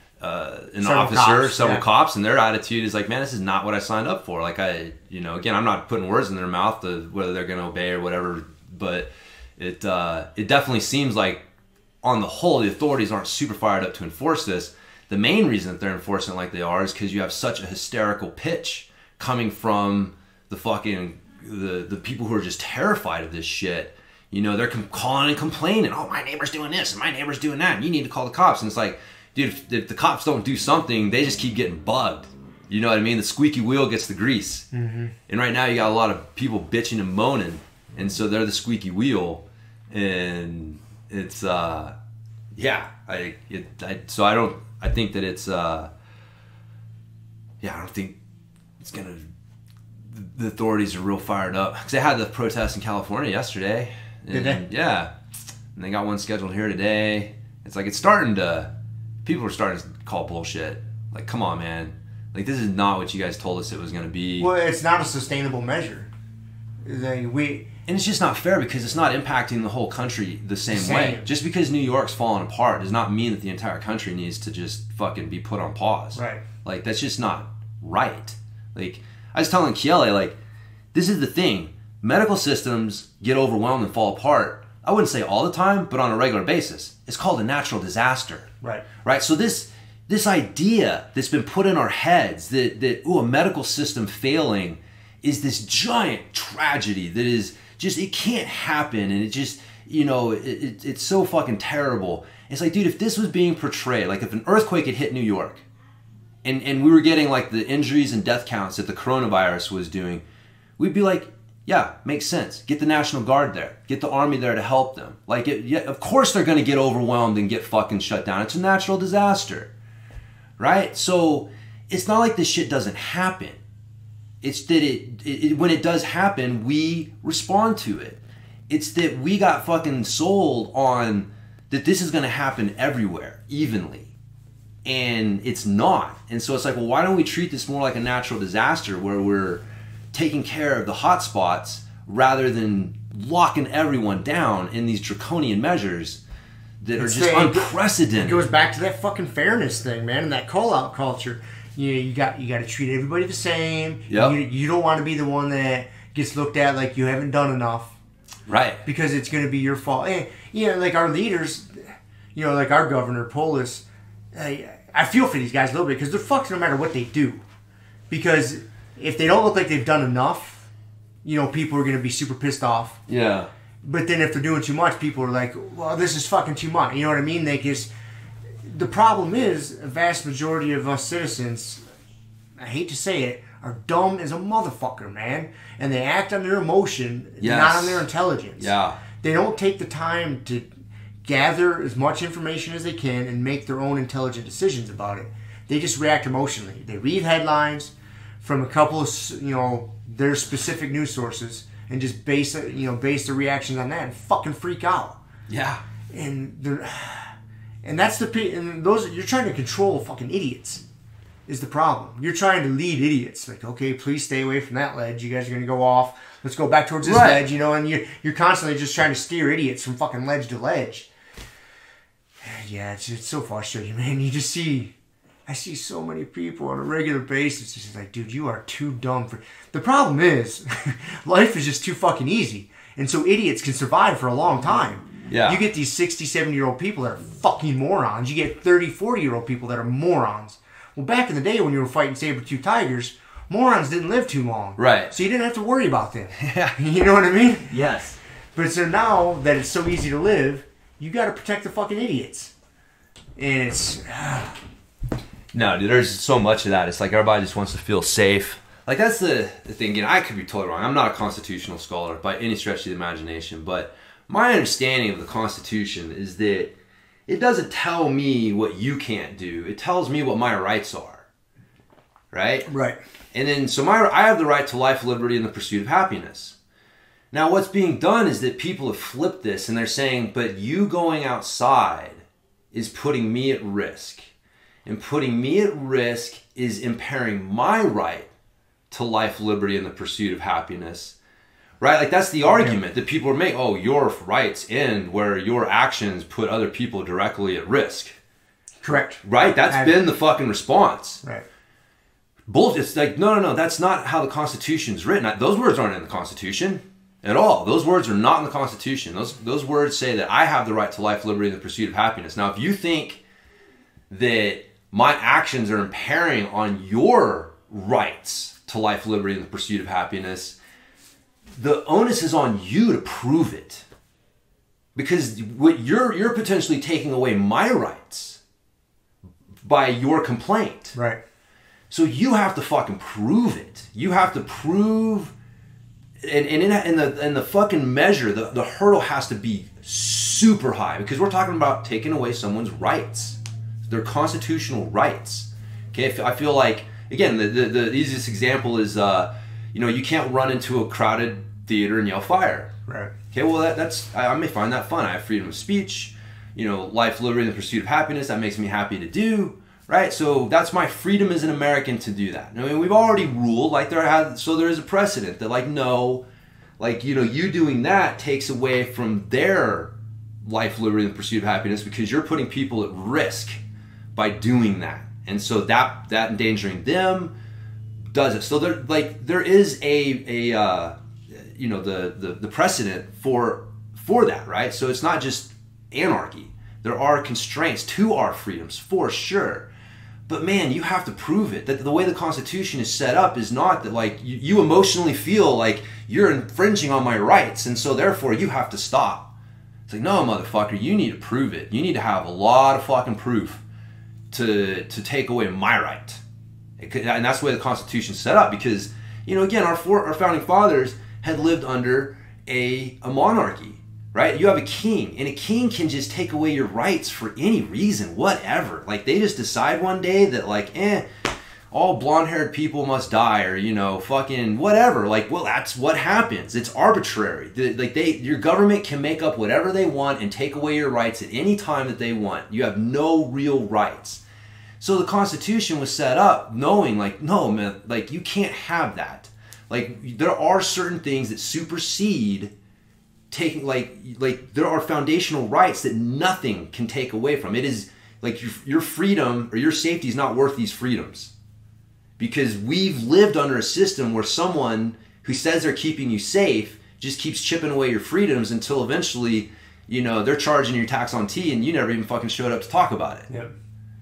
Several cops, and their attitude is man, this is not what I signed up for. Again, I'm not putting words in their mouth whether they're going to obey or whatever, but it definitely seems on the whole, the authorities aren't super fired up to enforce this. The main reason that they're enforcing it like they are is because you have such a hysterical pitch coming from the fucking the people who are just terrified of this shit. They're calling and complaining. Oh, my neighbor's doing this and my neighbor's doing that, and you need to call the cops. And it's dude, if the cops don't do something, they just keep getting bugged. You know what I mean? The squeaky wheel gets the grease. And right now you got a lot of people bitching and moaning, and so they're the squeaky wheel. And it's yeah. I think that it's I don't think it's gonna. The authorities are real fired up because they had the protests in California yesterday. Did they? Yeah, and they got one scheduled here today. It's like people are starting to call bullshit. Like, come on, man. Like, this is not what you guys told us it was going to be. Well, it's not a sustainable measure. And it's just not fair because it's not impacting the whole country the same way. Just because New York's falling apart does not mean that the entire country needs to just fucking be put on pause. Right. Like, that's just not right. Like, I was telling Kiele, like, this is the thing. Medical systems get overwhelmed and fall apart. I wouldn't say all the time, but on a regular basis. It's called a natural disaster. Right. Right? So this idea that's been put in our heads that a medical system failing is this giant tragedy that is just, it can't happen, and it just, it's so fucking terrible. It's like, dude, if this was being portrayed, like if an earthquake had hit New York and we were getting like the injuries and death counts that the coronavirus was doing, we'd be like, yeah, makes sense. Get the National Guard there. Get the Army there to help them. Like, of course they're going to get overwhelmed and get fucking shut down. It's a natural disaster. Right? So it's not like this shit doesn't happen. It's that when it does happen, we respond to it. It's that we got fucking sold on that this is going to happen everywhere, evenly. And it's not. And so it's like, well, why don't we treat this more like a natural disaster where we're taking care of the hot spots rather than locking everyone down in these draconian measures that are just unprecedented. It goes back to that fucking fairness thing, man, and that call-out culture. You got to treat everybody the same. Yep. You don't want to be the one that gets looked at like you haven't done enough. Right. Because it's going to be your fault. And, like our leaders, like our governor, Polis, I feel for these guys a little bit because they're fucked no matter what they do. Because if they don't look like they've done enough, people are going to be super pissed off. Yeah. But then if they're doing too much, people are like, well, this is fucking too much. You know what I mean? The problem is a vast majority of us citizens, I hate to say it, are dumb as a motherfucker, man. And they act on their emotion, not on their intelligence. Yeah. They don't take the time to gather as much information as they can and make their own intelligent decisions about it. They just react emotionally. They read headlines from a couple of, their specific news sources and just base their reactions on that and fucking freak out. Yeah. And that's you're trying to control fucking idiots is the problem. You're trying to lead idiots. Like, okay, please stay away from that ledge. You guys are going to go off. Let's go back towards this ledge, and you're constantly just trying to steer idiots from fucking ledge to ledge. Yeah, it's so frustrating, man. I see so many people on a regular basis. It's just like, dude, you are too dumb for... The problem is, life is just too fucking easy. And so idiots can survive for a long time. Yeah. You get these 60, 70-year-old people that are fucking morons. You get 30, 40-year-old people that are morons. Well, back in the day when you were fighting saber-tooth tigers, morons didn't live too long. Right. So you didn't have to worry about them. Yeah. You know what I mean? Yes. But so now that it's so easy to live, you got to protect the fucking idiots. And it's... No, dude, there's so much of that. It's like everybody just wants to feel safe. Like, that's the thing. Again, I could be totally wrong. I'm not a constitutional scholar by any stretch of the imagination, but my understanding of the Constitution is that it doesn't tell me what you can't do. It tells me what my rights are. Right? Right. And then, so I have the right to life, liberty, and the pursuit of happiness. Now, what's being done is that people have flipped this, and they're saying, but you going outside is putting me at risk. And putting me at risk is impairing my right to life, liberty, and the pursuit of happiness. Right? Like, that's the argument that people are making. Oh, your rights end where your actions put other people directly at risk. Correct. Right? That's been the fucking response. Right. Bullshit. It's like, no, that's not how the Constitution's written. Those words aren't in the Constitution at all. Those words are not in the Constitution. Those words say that I have the right to life, liberty, and the pursuit of happiness. Now, if you think that my actions are impairing on your rights to life, liberty, and the pursuit of happiness, the onus is on you to prove it. Because what you're potentially taking away my rights by your complaint. Right. So you have to fucking prove it. You have to prove, and in the fucking measure, the hurdle has to be super high because we're talking about taking away someone's rights, their constitutional rights. Okay, I feel like, again, the easiest example is, you can't run into a crowded theater and yell fire. Right. Okay, well, I may find that fun. I have freedom of speech, life, liberty, and the pursuit of happiness. That makes me happy to do, right? So that's my freedom as an American to do that. I mean, we've already ruled, so there is a precedent that, no, you doing that takes away from their life, liberty, and the pursuit of happiness because you're putting people at risk by doing that. And so that endangering them does it. So there is the precedent for that, right? So it's not just anarchy. There are constraints to our freedoms for sure. But man, you have to prove it. That the way the Constitution is set up is not that you emotionally feel like you're infringing on my rights and so therefore you have to stop. It's like, no, motherfucker, you need to prove it. You need to have a lot of fucking proof to take away my right. And that's the way the Constitution is set up because, again, our founding fathers had lived under a monarchy, right? You have a king, and a king can just take away your rights for any reason, whatever. They just decide one day that, all blonde-haired people must die, or, fucking whatever. Well, that's what happens. It's arbitrary. Your government can make up whatever they want and take away your rights at any time that they want. You have no real rights. So the Constitution was set up knowing, no, man, you can't have that. There are certain things that supersede taking, there are foundational rights that nothing can take away from. It is, your freedom or your safety is not worth these freedoms. Because we've lived under a system where someone who says they're keeping you safe just keeps chipping away your freedoms until eventually, they're charging your tax on tea and you never even fucking showed up to talk about it. Yep.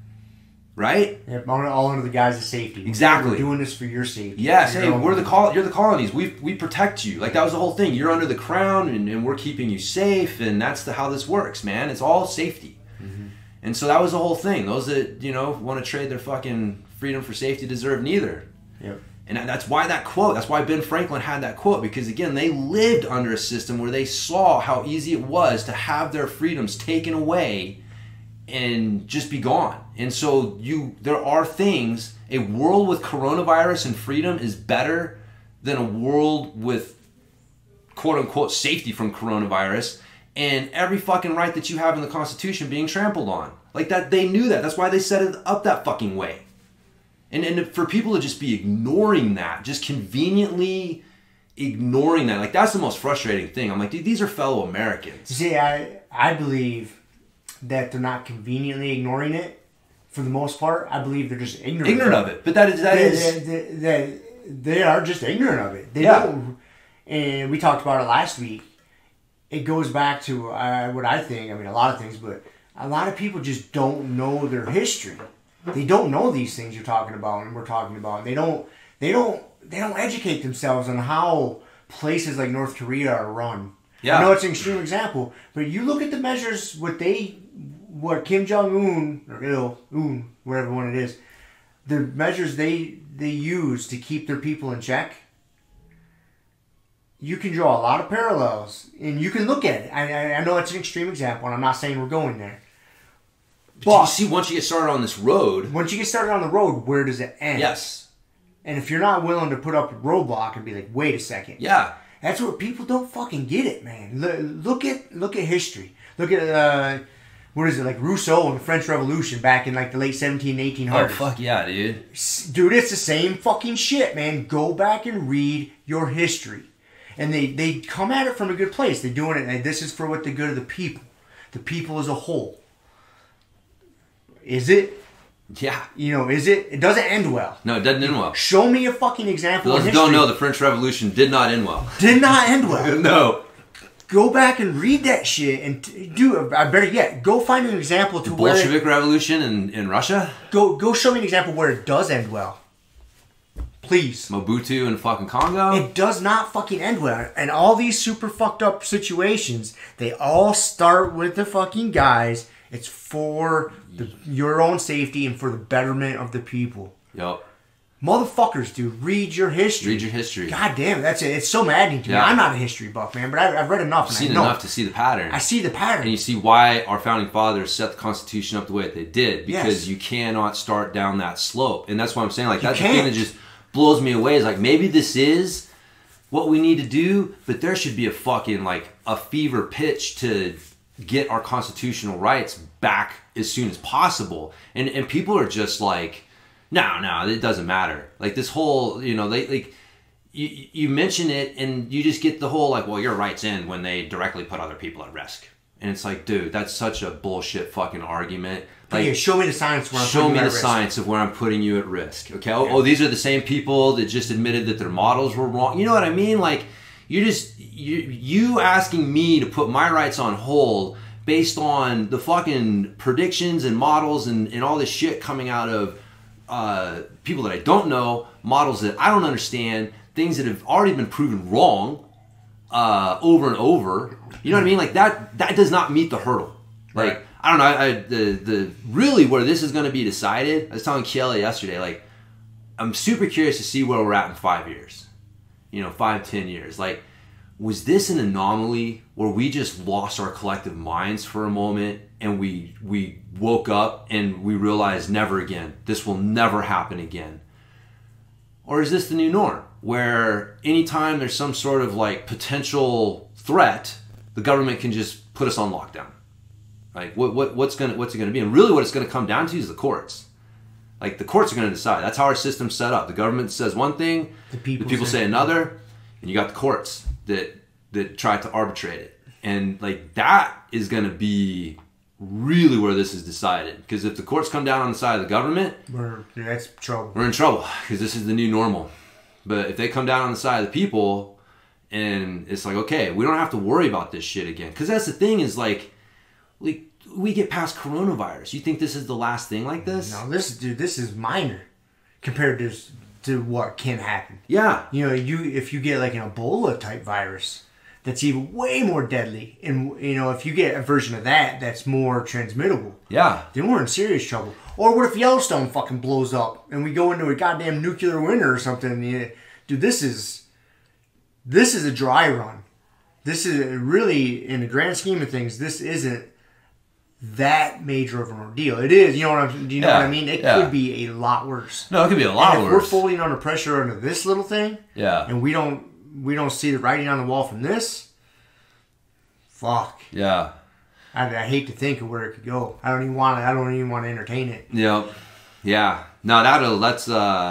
Right? Yep, all under the guise of safety. Exactly. We're doing this for your safety. Yes, hey, you're the colonies. We protect you. That was the whole thing. You're under the crown and we're keeping you safe, and that's how this works, man. It's all safety. Mm-hmm. And so that was the whole thing. Those that, want to trade their fucking freedom for safety deserve neither. Yep. And that's why Ben Franklin had that quote, because again, they lived under a system where they saw how easy it was to have their freedoms taken away and just be gone. And so there are things, a world with coronavirus and freedom is better than a world with quote unquote safety from coronavirus and every fucking right that you have in the Constitution being trampled on. They knew that. That's why they set it up that fucking way. And for people to just be ignoring that, just conveniently ignoring that, that's the most frustrating thing. I'm like, dude, these are fellow Americans. See, I believe that they're not conveniently ignoring it for the most part. I believe they're just ignorant of it. But they are just ignorant of it. They don't. And we talked about it last week. It goes back to what I think. A lot of things, but a lot of people just don't know their history. They don't know these things you're talking about and we're talking about. They don't educate themselves on how places like North Korea are run. Yeah. I know it's an extreme example, but you look at the measures what Kim Jong-un or Il-un, whatever one it is, the measures they use to keep their people in check. You can draw a lot of parallels, and you can look at it. I know it's an extreme example, and I'm not saying we're going there. But you see, once you get started on this road... Once you get started on the road, where does it end? Yes. And if you're not willing to put up a roadblock and be like, wait a second. Yeah. That's where people don't fucking get it, man. Look at history. Look at, Rousseau and the French Revolution back in, the late 1800s. Oh, fuck yeah, dude. Dude, it's the same fucking shit, man. Go back and read your history. And they come at it from a good place. They're doing it, and this is for what the good of the people as a whole. Is it? Yeah. Is it? It doesn't end well. No, it doesn't end well. Show me a fucking example. For those who don't know, the French Revolution did not end well. Did not end well. No. Go back and read that shit and better yet, go find an example to where... Bolshevik Revolution in Russia? Go show me an example where it does end well. Please. Mobutu in fucking Congo? It does not fucking end well. And all these super fucked up situations, they all start with the fucking guys. It's for your own safety and for the betterment of the people. Yep. Motherfuckers, dude, read your history. Read your history. God damn it, that's it. It's so maddening to me. I'm not a history buff, man, but I've read enough. I've seen enough to see the pattern. I see the pattern. And you see why our founding fathers set the Constitution up the way that they did. Because you cannot start down that slope. And that's what I'm saying. Like, that's the thing that just blows me away. Is like, maybe this is what we need to do, but there should be a fucking, like, a fever pitch to get our constitutional rights back as soon as possible. And people are just like, no, it doesn't matter. Like, this whole, you know, like you mention it and you just get the whole, like, well, your rights end when they directly put other people at risk. And it's like, dude, that's such a bullshit fucking argument. Like, okay, show me the science where I'm putting you at risk. Show me the science of where I'm putting you at risk. Okay, oh, these are the same people that just admitted that their models were wrong. You know what I mean? Like, you asking me to put my rights on hold based on the fucking predictions and models and all this shit coming out of people that I don't know, models that I don't understand, things that have already been proven wrong over and over. You know what I mean? Like, that does not meet the hurdle. Like, right. I don't know. The really where this is going to be decided. I was telling Kelly yesterday. Like, I'm super curious to see where we're at in 5 years. 5-10 years. Like, was this an anomaly where we just lost our collective minds for a moment and we woke up and we realized never again, this will never happen again? Or is this the new norm where anytime there's some sort of, like, potential threat, the government can just put us on lockdown? Like, what's it gonna be? And really what it's gonna come down to is the courts. Like, the courts are gonna decide. That's how our system's set up. The government says one thing, the people say another, and you got the courts that try to arbitrate it. And, like, that is gonna be really where this is decided. Because if the courts come down on the side of the government, that's trouble. We're in trouble because this is the new normal. But if they come down on the side of the people, and it's like, okay, we don't have to worry about this shit again. Because that's the thing is, like, we get past coronavirus. You think this is the last thing like this? No, this is minor compared to what can happen. Yeah. If you get, like, an Ebola type virus, that's even way more deadly. And, if you get a version of that's more transmittable. Yeah. Then we're in serious trouble. Or what if Yellowstone fucking blows up and we go into a goddamn nuclear winter or something? Dude, this is a dry run. This is really, in the grand scheme of things, this isn't that major of an ordeal. It is, do you know what I mean? It could be a lot worse. No, it could be a lot worse. If we're folding under pressure under this little thing, and we don't see the writing on the wall from this, fuck. Yeah. I hate to think of where it could go. I don't even want to entertain it. Yep. Yeah. No, that's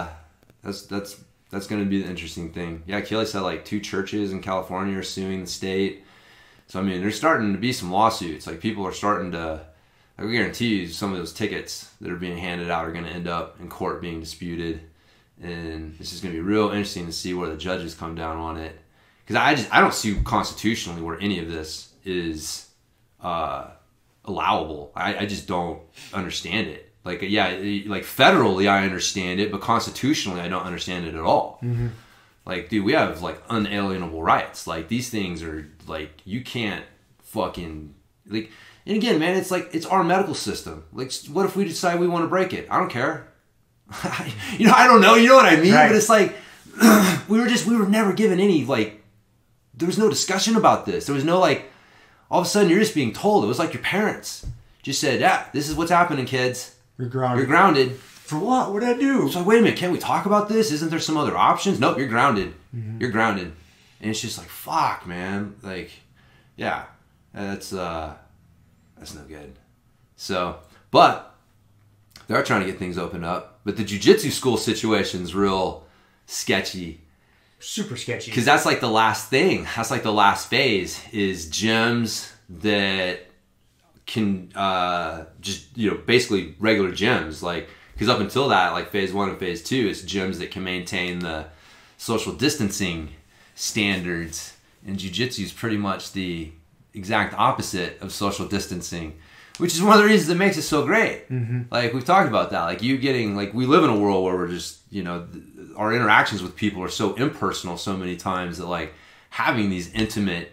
going to be the interesting thing. Yeah, Kelly said, like, 2 churches in California are suing the state. So, I mean, there's starting to be some lawsuits. Like, people are starting to, I can guarantee you some of those tickets that are being handed out are going to end up in court being disputed. And it's just going to be real interesting to see where the judges come down on it. Because I don't see constitutionally where any of this is allowable. I just don't understand it. Like, yeah, like, federally I understand it, but constitutionally I don't understand it at all. Mm-hmm. Like, dude, we have, like, unalienable rights. Like, these things are, like, you can't fucking, like, and again, man, it's like, it's our medical system. Like, what if we decide we want to break it? I don't care. I don't know. You know what I mean? Right. But it's like, we were never given any, like, there was no discussion about this. There was no, like, all of a sudden you're just being told. It was like your parents just said, yeah, this is what's happening, kids. You're grounded. For what? What did I do? So, wait a minute. Can't we talk about this? Isn't there some other options? Nope, you're grounded. Mm-hmm. You're grounded. And it's just like, fuck, man. Like, yeah, that's no good. So, but they are trying to get things opened up. But the jiu-jitsu school situation's real sketchy. Super sketchy. Because that's like the last thing. That's like the last phase is gyms that can just, basically regular gyms. Like, because up until that, like phase 1 and phase 2, it's gyms that can maintain the social distancing standards. And jiu-jitsu is pretty much the exact opposite of social distancing, which is one of the reasons that makes it so great. Mm-hmm. Like, we've talked about that. Like, we live in a world where we're just, our interactions with people are so impersonal so many times that, like, having these intimate,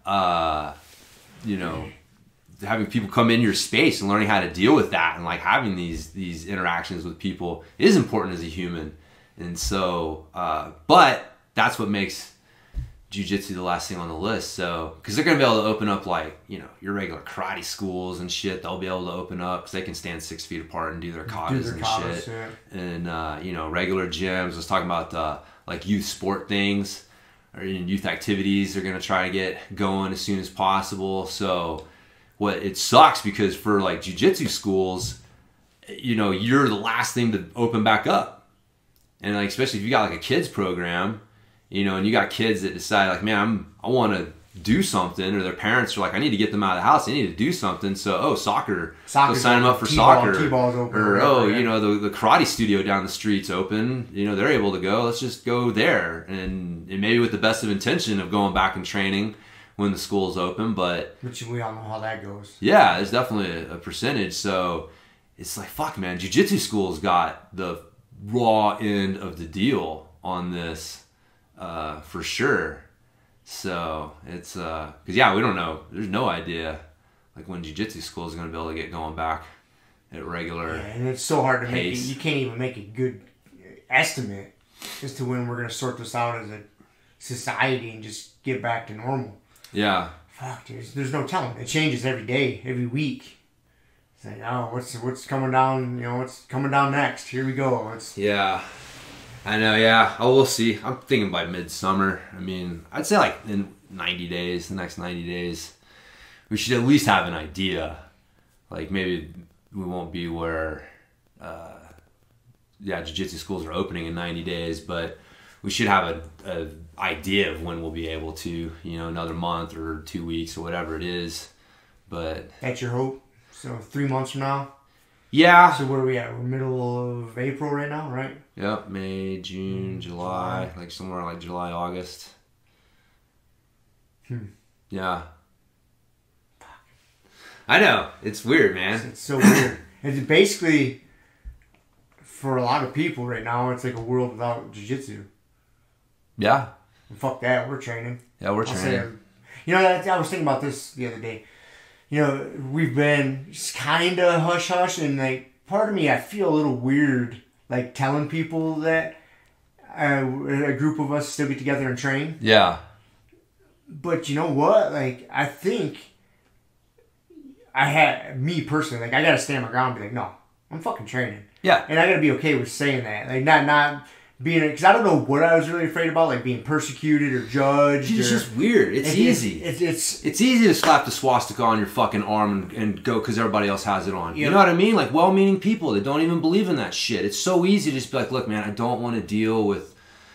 having people come into your space and learning how to deal with that and, like, having these interactions with people is important as a human. And so, but that's what makes jiu-jitsu the last thing on the list. So, because they're going to be able to open up like, you know, your regular karate schools and shit. They'll be able to open up because they can stand 6 feet apart and do their katas and shit. Yeah. And, you know, regular gyms. I was talking about like youth sport things or youth activities. They're going to try to get going as soon as possible. So it sucks because for like jiu-jitsu schools, you know, you're the last thing to open back up. And like, especially if you got like a kids program, you know, and you got kids that decide like, man, I want to do something, or their parents are like, I need to get them out of the house. I need to do something. So, soccer. Go sign them up for soccer. T-ball's open. Or, you know, the karate studio down the street's open. You know, they're able to go. Let's just go there. And maybe with the best of intention of going back and training when the school's open. But we all know how that goes. Yeah, there's definitely a percentage. So it's like, fuck, man, jiu-jitsu school's got the raw end of the deal on this. For sure. So it's because yeah, we don't know. There's no idea like when jiu-jitsu school is going to be able to get going back at regular. Yeah, and it's so hard to make. You can't even make a good estimate as to when we're going to sort this out as a society and just get back to normal. Yeah. Fuck, there's no telling. It changes every day, every week. It's like, oh, what's coming down? You know, what's coming down next? Here we go. Yeah. I know, yeah. Oh, we'll see. I'm thinking by midsummer. I mean, I'd say like in 90 days, the next 90 days, we should at least have an idea. Like maybe we won't be where, jiu-jitsu schools are opening in 90 days, but we should have a idea of when we'll be able to, you know, another month or 2 weeks or whatever it is. But that's your hope? So 3 months from now? Yeah. So where are we at? We're middle of April right now, right? Yep, May, June, July, like somewhere like July, August. Yeah. I know. It's weird, man. It's so weird. It's basically, for a lot of people right now, it's like a world without jiu-jitsu. Yeah. And fuck that. We're training. Yeah, we're training. You know, I was thinking about this the other day. You know, we've been just kind of hush-hush, and like, part of me, I feel a little weird, like, telling people that a group of us still get together and train. Yeah. But you know what? Like, I think me personally, like, I gotta stand my ground and be like, no, I'm fucking training. Yeah. And I gotta be okay with saying that. Like, not being, because I don't know what I was really afraid about, like being persecuted or judged. It's just weird. It's easy. It's easy to slap the swastika on your fucking arm and go because everybody else has it on. Yep. You know what I mean? Like well-meaning people that don't even believe in that shit. It's so easy to just be like, look, man, I just don't want to deal with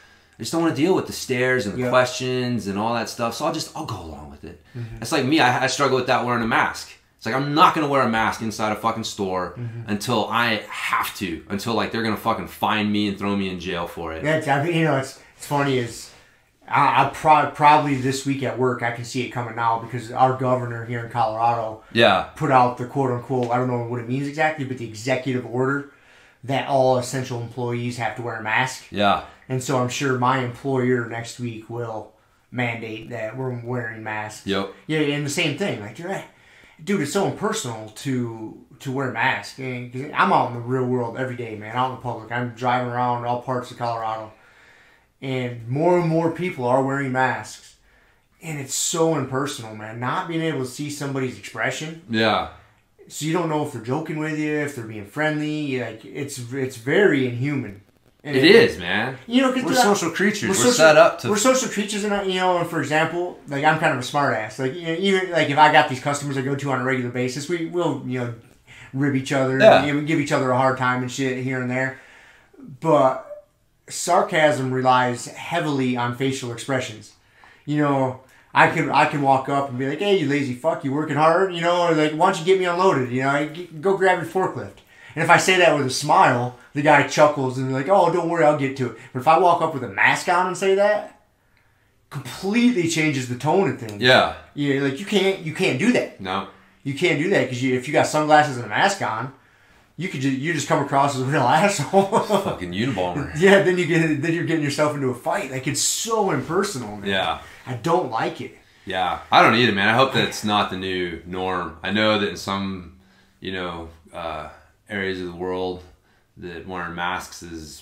the stares and the questions and all that stuff. So I'll go along with it. Mm-hmm. It's like me. I struggle with that wearing a mask. It's like, I'm not going to wear a mask inside a fucking store until I have to. Until, like, they're going to fucking find me and throw me in jail for it. Yeah, I mean, you know, it's funny is, I probably this week at work, I can see it coming now because our governor here in Colorado put out the quote-unquote, I don't know what it means exactly, but the executive order that all essential employees have to wear a mask. Yeah. And so I'm sure my employer next week will mandate that we're wearing masks. Yep. Yeah, and the same thing. Like, you're right. Dude, it's so impersonal to wear a mask. Cause I'm out in the real world every day, man. Out in the public. I'm driving around all parts of Colorado. And more people are wearing masks. And it's so impersonal, man. Not being able to see somebody's expression. Yeah. So you don't know if they're joking with you, if they're being friendly. Like, it's very inhuman. And it is, man. You know, cause we're social creatures. We're set up to. We're social creatures, and you know. And for example, like I'm kind of a smart ass. Like, you know, even like if I got these customers I go to on a regular basis, will rib each other, give each other a hard time and shit here and there. But sarcasm relies heavily on facial expressions. You know, I can walk up and be like, "Hey, you lazy fuck, you working hard?" You know, or like, "Why don't you get me unloaded?" You know, go grab your forklift. And if I say that with a smile, the guy chuckles and like, "Oh, don't worry, I'll get to it." But if I walk up with a mask on and say that, completely changes the tone of things. Yeah. Yeah, like you can't do that. No. You can't do that because if you got sunglasses and a mask on, you just come across as a real asshole. Fucking Unabomber. Yeah, then you're getting yourself into a fight. Like, it's so impersonal, man. Yeah. I don't like it. Yeah, I don't either, man. I hope that's not the new norm. I know that in some, areas of the world that wearing masks is,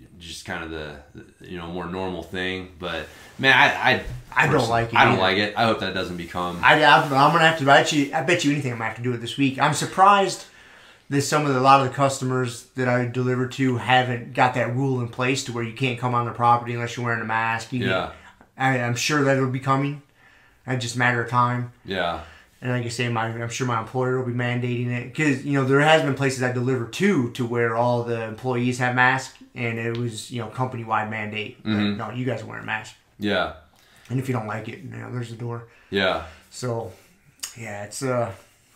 just kind of the more normal thing. But man, I don't like it. I don't like it. I hope that doesn't become. I'm gonna have to. I bet you anything I'm gonna have to do it this week. I'm surprised that a lot of the customers that I deliver to haven't got that rule in place to where you can't come on their property unless you're wearing a mask. I'm sure that it'll be coming. It's just a matter of time. Yeah. And like I say, I'm sure my employer will be mandating it. Because, there has been places I deliver to where all the employees have masks. And it was, company-wide mandate. Mm-hmm. Like, no, you guys are wearing masks. Yeah. And if you don't like it, there's the door. Yeah. So, yeah, it's, man.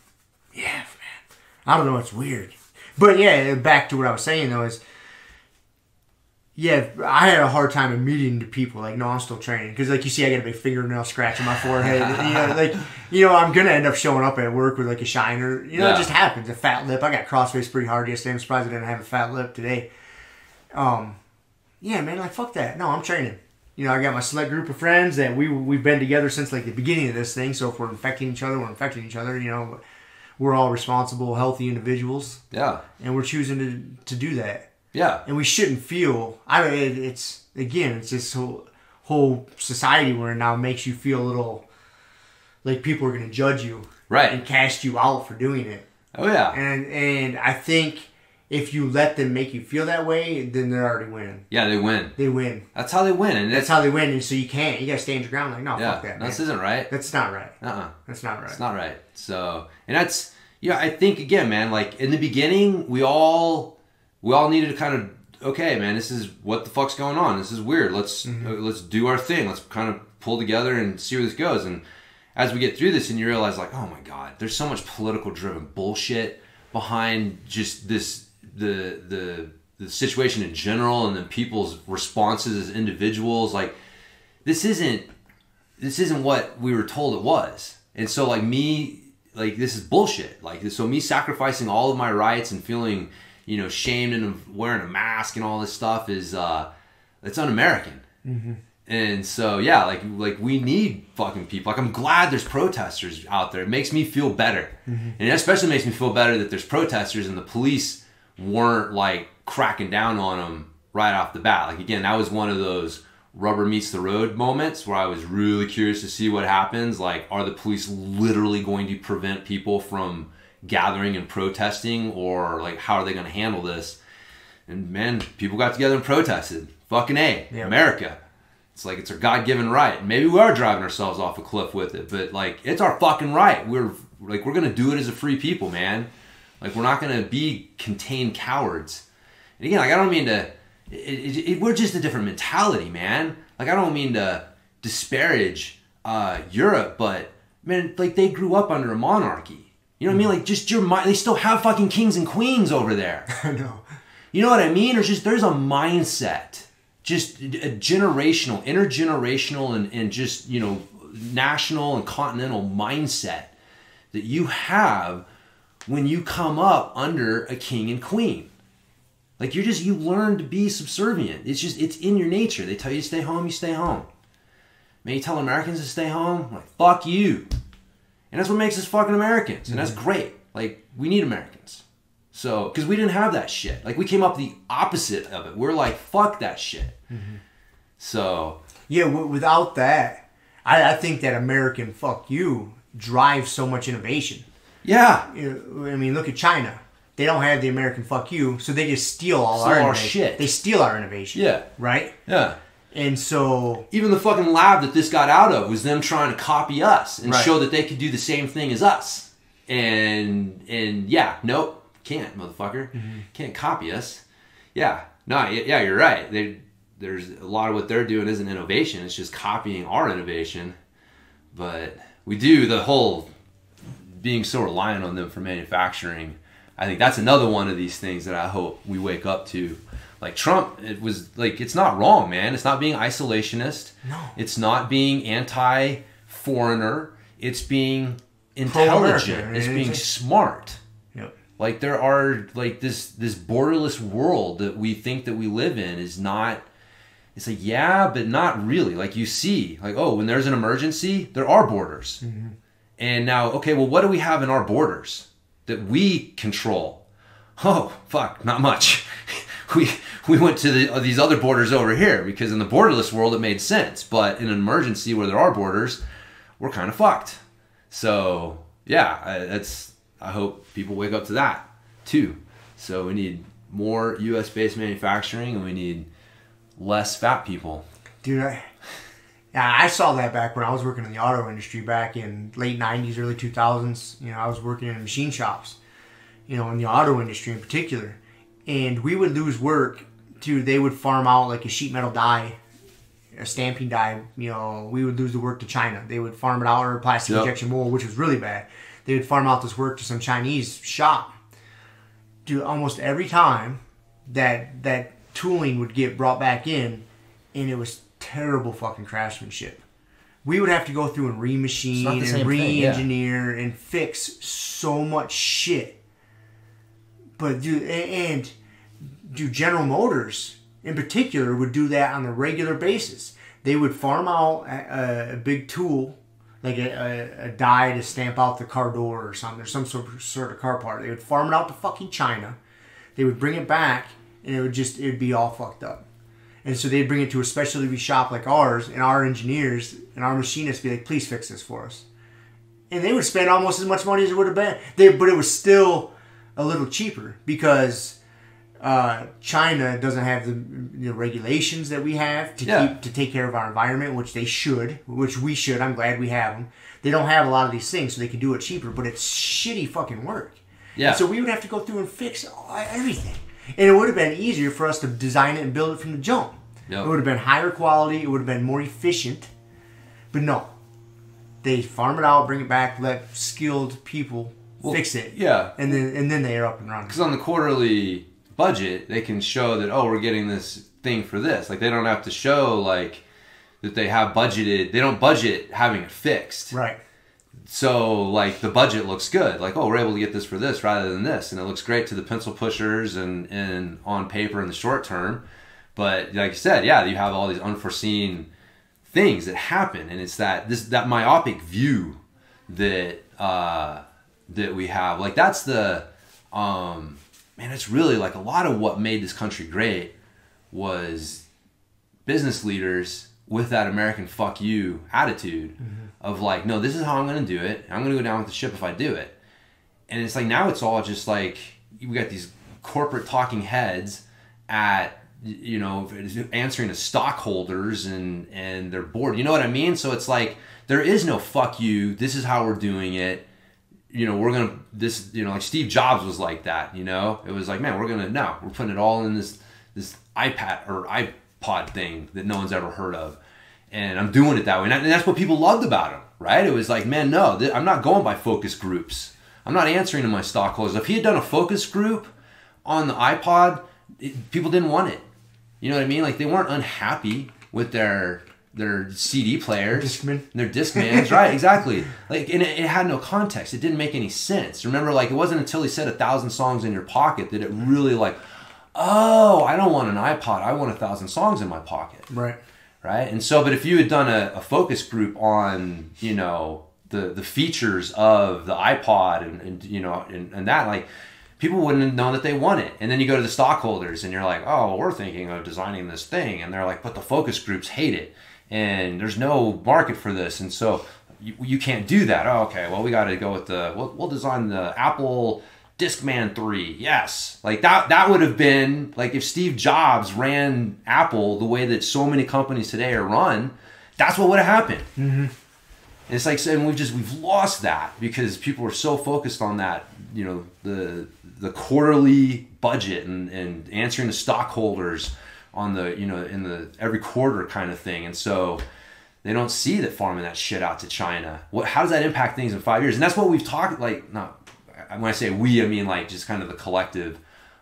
I don't know, it's weird. But yeah, back to what I was saying though is, yeah, I had a hard time admitting to people, like, no, I'm still training. Because, like, you see, I got a big fingernail scratch on my forehead. I'm going to end up showing up at work with, like, a shiner. It just happens. A fat lip. I got cross-faced pretty hard yesterday. I'm surprised I didn't have a fat lip today. Yeah, man, like, fuck that. No, I'm training. I got my select group of friends that we've been together since, like, the beginning of this thing. So if we're infecting each other, we're infecting each other, We're all responsible, healthy individuals. Yeah. And we're choosing to do that. Yeah. And we shouldn't feel, it's this whole society where it now makes you feel a little like people are going to judge you. Right. And cast you out for doing it. Oh, yeah. And I think if you let them make you feel that way, then they're already winning. Yeah, they win. They win. That's how they win. And that's how they win. And so you got to stand your ground. Like, no, fuck that, man. This isn't right. That's not right. That's not right. It's not right. So, and that's, I think, again, man, like, in the beginning, we all needed to kind of, okay, man, this is what the fuck's going on. This is weird. Let's do our thing. Let's kind of pull together and see where this goes. And as we get through this, and you realize, like, oh my God, there's so much political driven bullshit behind just this, the situation in general, and then people's responses as individuals. Like, this isn't what we were told it was. And so, like, this is bullshit. Like, so me sacrificing all of my rights and feeling, shamed and wearing a mask and all this stuff is, it's un-American. Mm-hmm. And so, yeah, like we need fucking people. Like, I'm glad there's protesters out there. It makes me feel better. Mm-hmm. And it especially makes me feel better that there's protesters and the police weren't, like, cracking down on them right off the bat. Like, again, that was one of those rubber meets the road moments where I was really curious to see what happens. Like, are the police literally going to prevent people from gathering and protesting, or, like, how are they going to handle this? And man, people got together and protested. Fucking A. Yep. America. It's like, it's our God-given right. Maybe we are driving ourselves off a cliff with it, but, like, it's our fucking right. We're going to do it as a free people, man. Like, we're not going to be contained cowards. And again, like, I don't mean to, we're just a different mentality, man. Like, I don't mean to disparage Europe, but, man, like, they grew up under a monarchy. You know what I mean? Like, just your mind, they still have fucking kings and queens over there. I know. You know what I mean? There's a mindset, just a generational, intergenerational, and just, national and continental mindset that you have when you come up under a king and queen. Like, you learn to be subservient. It's in your nature. They tell you to stay home, you stay home. Man, you tell Americans to stay home, like, fuck you. And that's what makes us fucking Americans. And that's great. Like, we need Americans. So, because we didn't have that shit. Like, we came up the opposite of it. We're like, fuck that shit. Mm-hmm. So. Yeah, without that, I think that American fuck you drives so much innovation. Yeah. I mean, look at China. They don't have the American fuck you, so they just steal all our shit. They steal our innovation. Yeah. Right? Yeah. And so... Even the fucking lab that this got out of was them trying to copy us and show that they could do the same thing as us. And yeah, nope, can't, motherfucker. Mm-hmm. Can't copy us. Yeah. No, yeah, you're right. There's a lot of what they're doing isn't innovation. It's just copying our innovation. But we do the whole being so reliant on them for manufacturing. I think that's another one of these things that I hope we wake up to. Like, Trump, it was like, it's not wrong, man. It's not being isolationist. No. It's not being anti-foreigner. It's being intelligent. It's being smart. Yep. Like, there are, like, this borderless world that we think that we live in is not, it's like, yeah, but not really. Like, you see, like, oh, when there's an emergency, there are borders. Mm-hmm. And now, okay, well, what do we have in our borders that we control? Oh, fuck, not much. we went to these other borders over here, because in the borderless world it made sense, but in an emergency where there are borders, we're kind of fucked. So yeah, I hope people wake up to that too. So we need more U.S. based manufacturing, and we need less fat people. Dude, I saw that back when I was working in the auto industry back in late 90s, early 2000s. You know, I was working in machine shops, you know, in the auto industry in particular. And we would lose work to, they would farm out like a sheet metal die, a stamping die. You know, we would lose the work to China. They would farm it out, or a plastic injection mold, which was really bad. They would farm out this work to some Chinese shop. Dude, almost every time that tooling would get brought back in, and it was terrible fucking craftsmanship. We would have to go through and remachine and re-engineer and fix so much shit. But dude, General Motors in particular would do that on a regular basis. They would farm out a big tool, like a die to stamp out the car door or something, or some sort of car part. They would farm it out to fucking China. They would bring it back, and it would be all fucked up. And so they'd bring it to a specialty shop like ours, and our engineers and our machinists be like, please fix this for us. And they would spend almost as much money as it would have been. But it was still a little cheaper, because China doesn't have the regulations that we have to take care of our environment, which we should. I'm glad we have them. They don't have a lot of these things, so they can do it cheaper, but it's shitty fucking work. Yeah. And so we would have to go through and fix everything. And it would have been easier for us to design it and build it from the jump. Yep. It would have been higher quality. It would have been more efficient. But no. They farm it out, bring it back, let skilled people fix it. Yeah. And then they are up and running. Because on the quarterly budget, they can show that, we're getting this thing for this. Like, they don't have to show, like, that they have budgeted. They don't budget having it fixed. Right. So, like, the budget looks good. Like, we're able to get this for this rather than this. And it looks great to the pencil pushers and on paper in the short term. But, like you said, you have all these unforeseen things that happen. And it's that myopic view that we have. Like, that's the... it's really, like, a lot of what made this country great was business leaders with that American fuck you attitude. Mm-hmm. Of like, no, this is how I'm going to do it. I'm going to go down with the ship if I do it. And it's like, now it's all just like, we got these corporate talking heads at, answering to stockholders and their board. You know what I mean? So it's like, there is no fuck you. This is how we're doing it. Like Steve Jobs was like that, It was like, man, we're putting it all in this iPad or iPod thing that no one's ever heard of. And I'm doing it that way. And that's what people loved about him, right? It was like, man, no, I'm not going by focus groups. I'm not answering to my stockholders. If he had done a focus group on the iPod, people didn't want it. You know what I mean? Like, they weren't unhappy with their CD players. Their Discmans, right, exactly. Like, and it had no context. It didn't make any sense. Remember, like, it wasn't until he said 1,000 songs in your pocket that it really like, I don't want an iPod. I want 1,000 songs in my pocket. Right. Right. And so, but if you had done a focus group on, the features of the iPod and that, like, people wouldn't have known that they want it. And then you go to the stockholders and you're like, we're thinking of designing this thing. And they're like, but the focus groups hate it. And there's no market for this. And so you can't do that. Okay, well, we got to go with we'll design the Apple Discman 3, yes. Like, that would have been, like, if Steve Jobs ran Apple the way that so many companies today are run, that's what would have happened. Mm-hmm. And it's like, and we've lost that because people are so focused on that, the quarterly budget and answering to stockholders on the, in the every quarter kind of thing. And so they don't see that farming that shit out to China. How does that impact things in 5 years? And that's what we've talked, like, when I say we, I mean, like, just kind of the collective,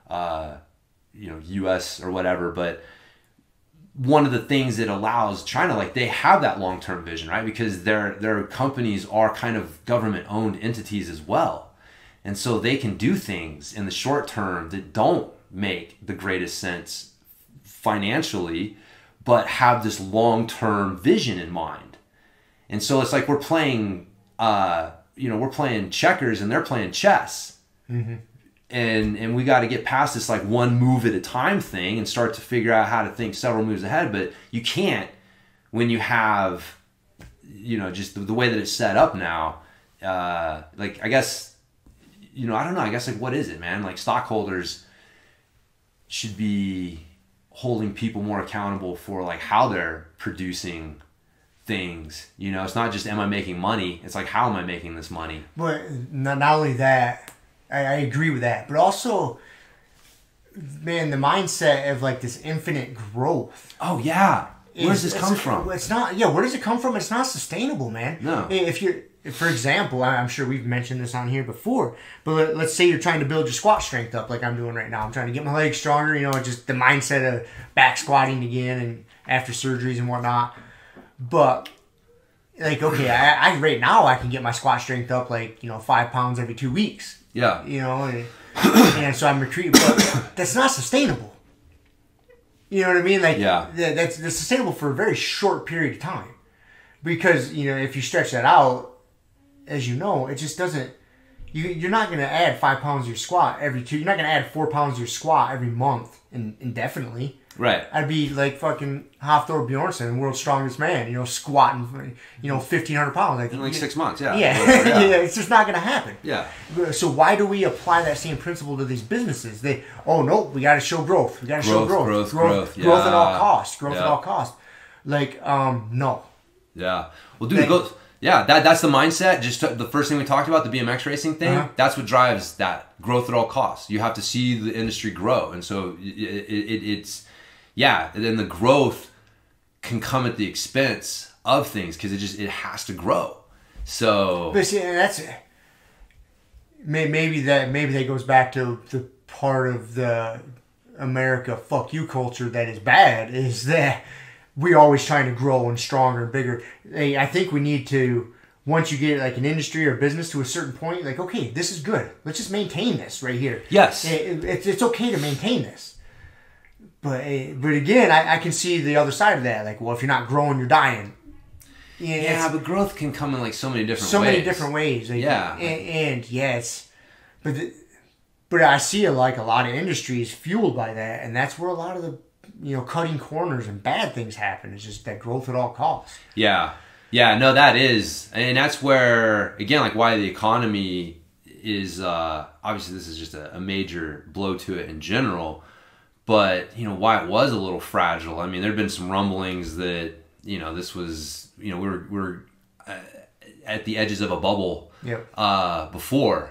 U.S. or whatever. But one of the things that allows China, like, they have that long-term vision, right? Because their companies are kind of government-owned entities as well. And so they can do things in the short term that don't make the greatest sense financially, but have this long-term vision in mind. And so it's like we're playing... we're playing checkers and they're playing chess. Mm-hmm. and we got to get past this like one move at a time thing and start to figure out how to think several moves ahead. But you can't when you have, you know, just the way that it's set up now. Like, I guess, you know, I don't know. I guess, like, what is it, man? Like, stockholders should be holding people more accountable for, like, how they're producing things. You know, it's not just, am I making money? It's like, how am I making this money? But not only that, I agree with that, but also, man, the mindset of, like, this infinite growth. Oh, yeah. Where does this come from? It's not, yeah, where does it come from? It's not sustainable, man. No. For example, I'm sure we've mentioned this on here before, but let's say you're trying to build your squat strength up like I'm doing right now. I'm trying to get my legs stronger, you know, just the mindset of back squatting again and after surgeries and whatnot. But, like, okay, I right now I can get my squat strength up, like, you know, 5 pounds every 2 weeks. Yeah. You know, and so I'm retreating, but that's not sustainable. You know what I mean? Like, yeah. That's sustainable for a very short period of time. Because, you know, if you stretch that out, as you know, it just doesn't. You're not going to add 5 pounds to your squat every 2. You're not going to add 4 pounds to your squat every month indefinitely. Right. I'd be like fucking Hafthor Bjornsson, world's strongest man, you know, squatting, you know, 1,500 pounds. Like, in like 6 months, yeah. Yeah. Yeah. Yeah, it's just not going to happen. Yeah. So why do we apply that same principle to these businesses? We got to show growth. We got to show growth. Growth. Yeah. Growth at all costs. Growth yeah. at all costs. Like, no. Yeah. Well, dude, that's the mindset. Just the first thing we talked about, the BMX racing thing, that's what drives that growth at all costs. You have to see the industry grow. And so it's, yeah, and then the growth can come at the expense of things because it has to grow. So, but see, that's maybe that goes back to the part of the America fuck you culture that is bad, is that we're always trying to grow and stronger and bigger. I think we need to, once you get like an industry or business to a certain point, like, okay, this is good. Let's just maintain this right here. Yes. It's okay to maintain this. But again, I can see the other side of that. Like, well, if you're not growing, you're dying. Yeah, but growth can come in like so many different ways. So many different ways. Like, yeah. And yes, but I see like a lot of industries fueled by that, and that's where a lot of the, you know, cutting corners and bad things happen. It's just that growth at all costs. Yeah. Yeah, no, that is. And that's where, again, like why the economy is, obviously this is just a major blow to it in general, but, you know, why it was a little fragile. I mean, there have been some rumblings that, you know, this was, you know, we're at the edges of a bubble before.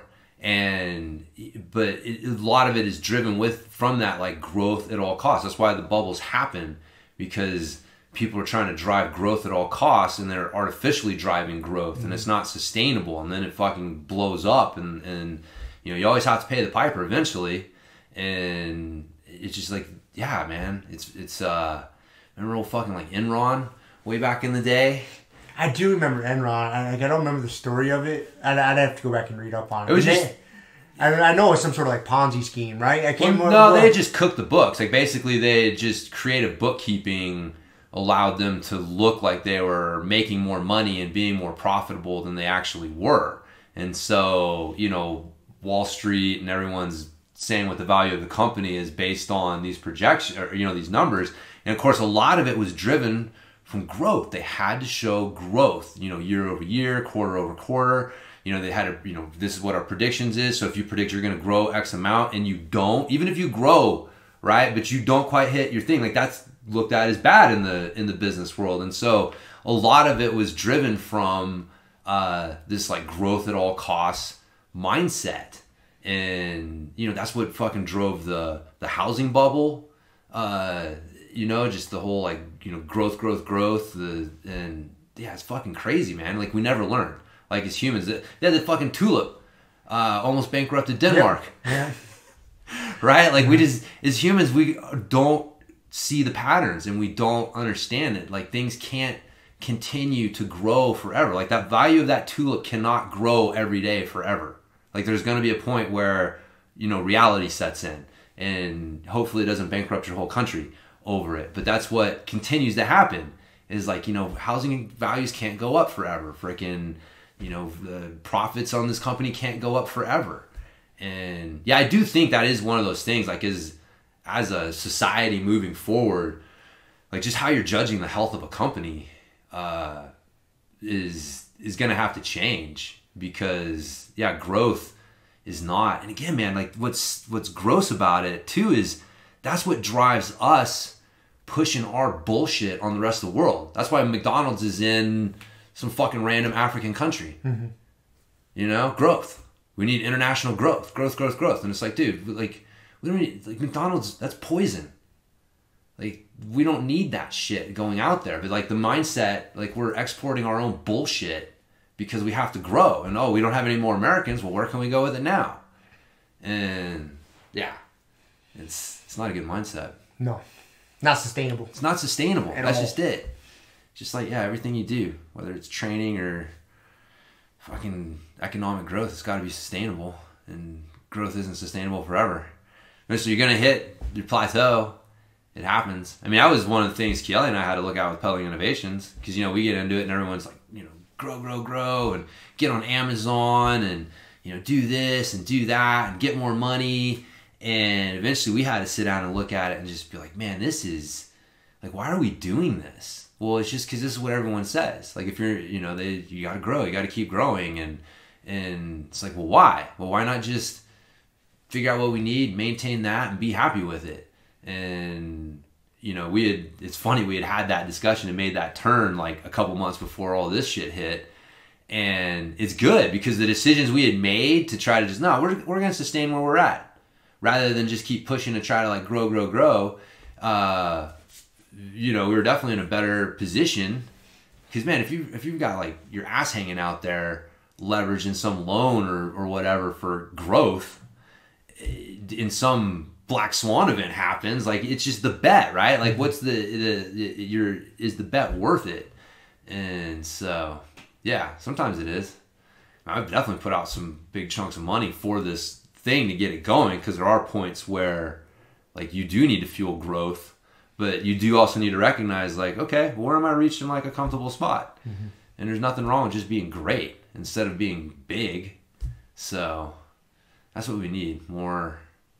But a lot of it is driven from that like growth at all costs. That's why the bubbles happen, because people are trying to drive growth at all costs and they're artificially driving growth and it's not sustainable, and then it fucking blows up and you know, you always have to pay the piper eventually. And it's just like, yeah, man, it's remember old fucking like Enron way back in the day? I do remember Enron. I don't remember the story of it. I'd have to go back and read up on it. It was just, I know it's some sort of like Ponzi scheme, right? They just cooked the books. Like basically they just creative bookkeeping allowed them to look like they were making more money and being more profitable than they actually were. And so, you know, Wall Street and everyone's saying what the value of the company is based on these projections, or, you know, these numbers. And of course, a lot of it was driven from growth. They had to show growth, you know, year over year, quarter over quarter. You know, they had to, you know, this is what our predictions is. So if you predict you're going to grow X amount and you don't, even if you grow, right, but you don't quite hit your thing, like that's looked at as bad in the business world. And so a lot of it was driven from this like growth at all costs mindset. And, you know, that's what fucking drove the housing bubble. You know, just the whole like, you know, growth. And yeah, it's fucking crazy, man. Like we never learned. Like as humans, they had the fucking tulip almost bankrupted Denmark. Yeah. Right? Like we just, as humans, we don't see the patterns and we don't understand it. Like things can't continue to grow forever. Like that value of that tulip cannot grow every day forever. Like there's going to be a point where, you know, reality sets in and hopefully it doesn't bankrupt your whole country over it. But that's what continues to happen is like, you know, housing values can't go up forever. Freaking, you know, the profits on this company can't go up forever. And yeah, I do think that is one of those things, like as a society moving forward, like just how you're judging the health of a company is going to have to change, because yeah, growth is not. And again, man, like what's gross about it too is that's what drives us pushing our bullshit on the rest of the world. That's why McDonald's is in some fucking random African country. Mm-hmm. You know, growth. We need international growth. And it's like, dude, like we don't need, like McDonald's, that's poison. Like we don't need that shit going out there. But like the mindset, like we're exporting our own bullshit because we have to grow. And we don't have any more Americans. Well, where can we go with it now? And yeah, it's not a good mindset. No. Not sustainable. It's not sustainable. That's just it. Just like, yeah, everything you do, whether it's training or fucking economic growth, it's got to be sustainable. And growth isn't sustainable forever. So you're going to hit your plateau. It happens. I mean, that was one of the things Kelly and I had to look at with Peddling Innovations, because, you know, we get into it and everyone's like, you know, grow and get on Amazon and, you know, do this and do that and get more money. And eventually we had to sit down and look at it and just be like, man, this is, like, why are we doing this? Well, it's just because this is what everyone says. Like, if you're, you know, you got to grow, you got to keep growing. And it's like, well, why? Well, why not just figure out what we need, maintain that, and be happy with it? And, you know, it's funny, we had that discussion and made that turn like a couple months before all this shit hit. And it's good because the decisions we had made to try to just, no, we're going to sustain where we're at, rather than just keep pushing to try to like grow. You know, we were definitely in a better position, because man, if you've got like your ass hanging out there leveraging some loan or whatever for growth, in some black swan event happens, like it's just the bet, right? Like what's is the bet worth it? And so yeah, sometimes it is. I've definitely put out some big chunks of money for this thing to get it going, because there are points where like you do need to fuel growth, but you do also need to recognize like, okay, where am I reaching like a comfortable spot? Mm-hmm. And there's nothing wrong with just being great instead of being big. So that's what we need, more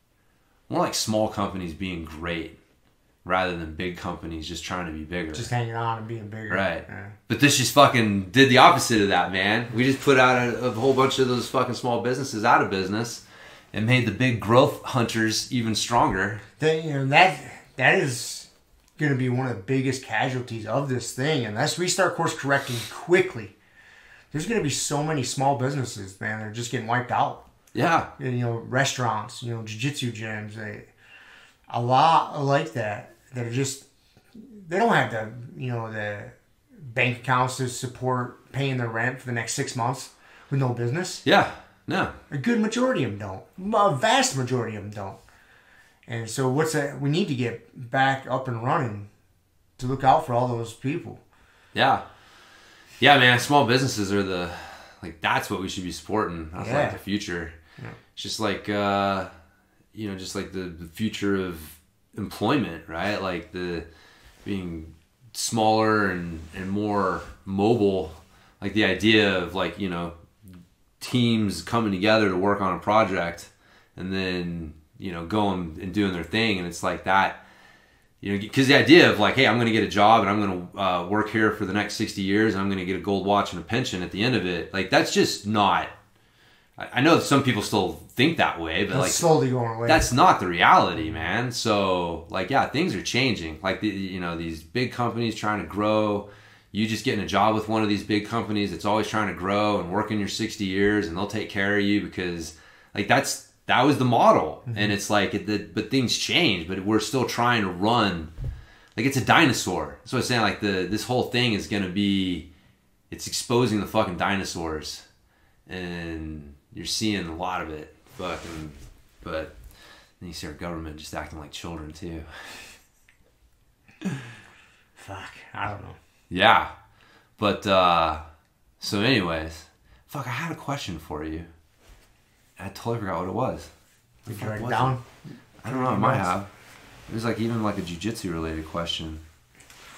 like small companies being great rather than big companies just trying to be bigger. Just hanging on and being bigger. Right. Yeah. But this just fucking did the opposite of that, man. We just put out a whole bunch of those fucking small businesses out of business and made the big growth hunters even stronger. That is going to be one of the biggest casualties of this thing. Unless we start course correcting quickly, there's going to be so many small businesses, man, that are just getting wiped out. Yeah. You know, restaurants, you know, jiu-jitsu gyms, a lot like that are just, they don't have the, you know, the bank accounts to support paying their rent for the next 6 months with no business. Yeah. No. A good majority of them don't. A vast majority of them don't. And so we need to get back up and running to look out for all those people. Yeah. Yeah, man, small businesses are that's what we should be supporting. That's like the future. Yeah. It's just like, you know, just like the future of employment, right? Like the being smaller and more mobile, like the idea of like, you know, teams coming together to work on a project and then, you know, going and doing their thing. And it's like that, you know, because the idea of like, hey, I'm going to get a job and I'm going to work here for the next 60 years and I'm going to get a gold watch and a pension at the end of it. Like, that's just not, I know some people still think that way, but that's like slowly going away. That's not the reality, man. So like, yeah, things are changing. Like, you know, these big companies trying to grow, you just getting a job with one of these big companies that's always trying to grow and working your 60 years and they'll take care of you because like that was the model. Mm-hmm. And it's like, but things change, but we're still trying to run. Like, it's a dinosaur. That's what I'm saying. Like this whole thing is going to be, it's exposing the fucking dinosaurs. And you're seeing a lot of it. But then you see our government just acting like children too. Fuck, I don't know. Yeah. But, so anyways, I had a question for you. I totally forgot what it was. Did you write it down? I don't know, I might have. It was like even like a jiu-jitsu related question.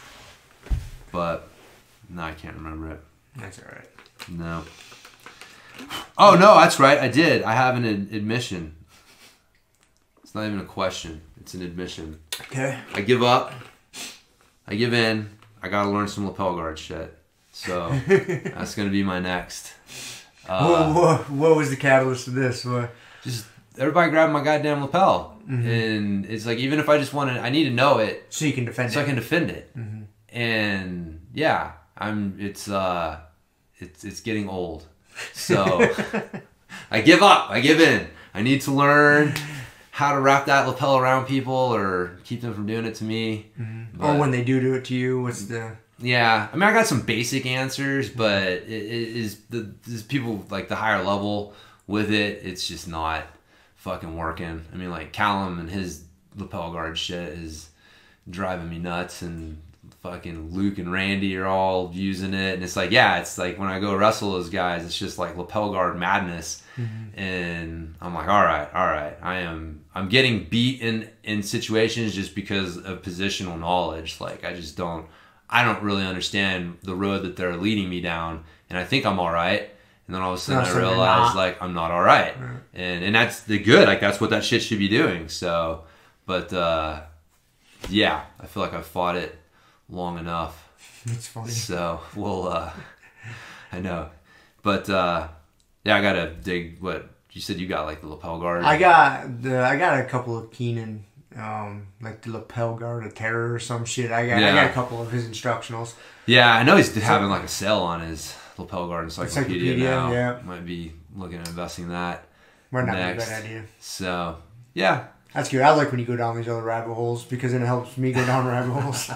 But, no, I can't remember it. That's alright. No. Oh, no, that's right. I did. I have an admission. It's not even a question. It's an admission. Okay. I give up. I give in. I got to learn some lapel guard shit. So that's going to be my next. What was the catalyst of this? What? Just everybody grab my goddamn lapel. Mm-hmm. And it's like, even if I just want to, I need to know it. So you can defend it. So I can defend it. Mm-hmm. And yeah, it's getting old. So I give up. I give in. I need to learn how to wrap that lapel around people or keep them from doing it to me. Mm-hmm. Or when they do it to you, what's the... Yeah, I mean, I got some basic answers, but it is people like the higher level with it, it's just not fucking working. I mean, like Callum and his lapel guard shit is driving me nuts, and fucking Luke and Randy are all using it, and it's like, yeah, it's like when I go wrestle those guys, it's just like lapel guard madness. Mm-hmm. And I'm like, all right, I'm getting beat in situations just because of positional knowledge. Like I don't really understand the road that they're leading me down, and I think I'm all right. And then all of a sudden I realize like I'm not all right. Right. And that's the good. Like that's what that shit should be doing. So, but yeah, I feel like I've fought it long enough. That's funny. So we'll, I know, but yeah, I gotta dig. What you said, you got like the lapel guard. I got a couple of Keenan. Like the lapel guard of terror or some shit. I got a couple of his instructionals. Yeah, I know he's having like a sale on his lapel guard encyclopedia now. Yeah. Might be looking at investing that. Might not be a bad idea. So yeah, that's good. I like when you go down these other rabbit holes because then it helps me go down rabbit holes.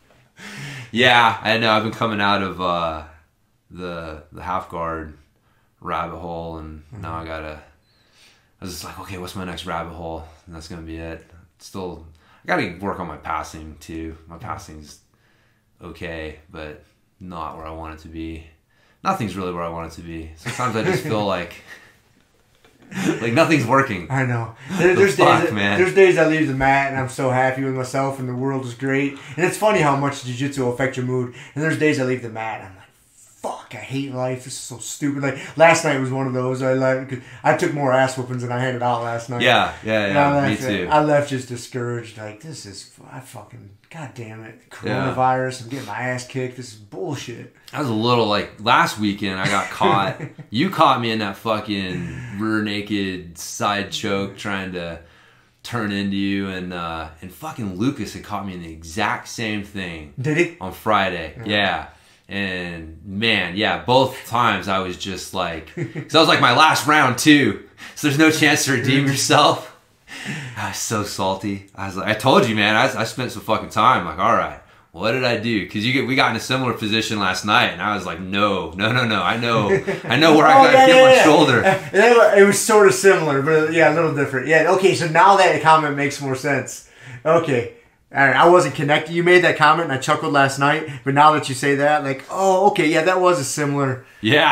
Yeah, I know. I've been coming out of the half guard rabbit hole, and now I was just like, okay, what's my next rabbit hole? And that's gonna be it. Still, I gotta work on my passing too. My passing's okay, but not where I want it to be. Nothing's really where I want it to be. Sometimes I just feel like nothing's working. I know. There's days I leave the mat and I'm so happy with myself and the world is great. And it's funny how much jiu-jitsu will affect your mood. And there's days I leave the mat and I'm like, fuck, I hate life. This is so stupid. Like last night was one of those. I took more ass whoopings than I handed out last night. Yeah. Me too. I left just discouraged. Like god damn it, coronavirus. I'm getting my ass kicked. This is bullshit. I was a little like last weekend. I got caught. You caught me in that fucking rear naked side choke trying to turn into you, and fucking Lucas had caught me in the exact same thing. Did he? On Friday. Yeah. And man, yeah, both times I was just like, because that was like my last round too, so there's no chance to redeem yourself. I was so salty. I was like, I told you, man, I spent some fucking time. Like, all right, what did I do? Because we got in a similar position last night, and I was like, no. I know where I gotta get my shoulder. It was sort of similar, but yeah, a little different. Yeah, okay, so now that comment makes more sense. Okay. All right, I wasn't connected. You made that comment, and I chuckled last night. But now that you say that, like, oh, okay, yeah, that was a similar,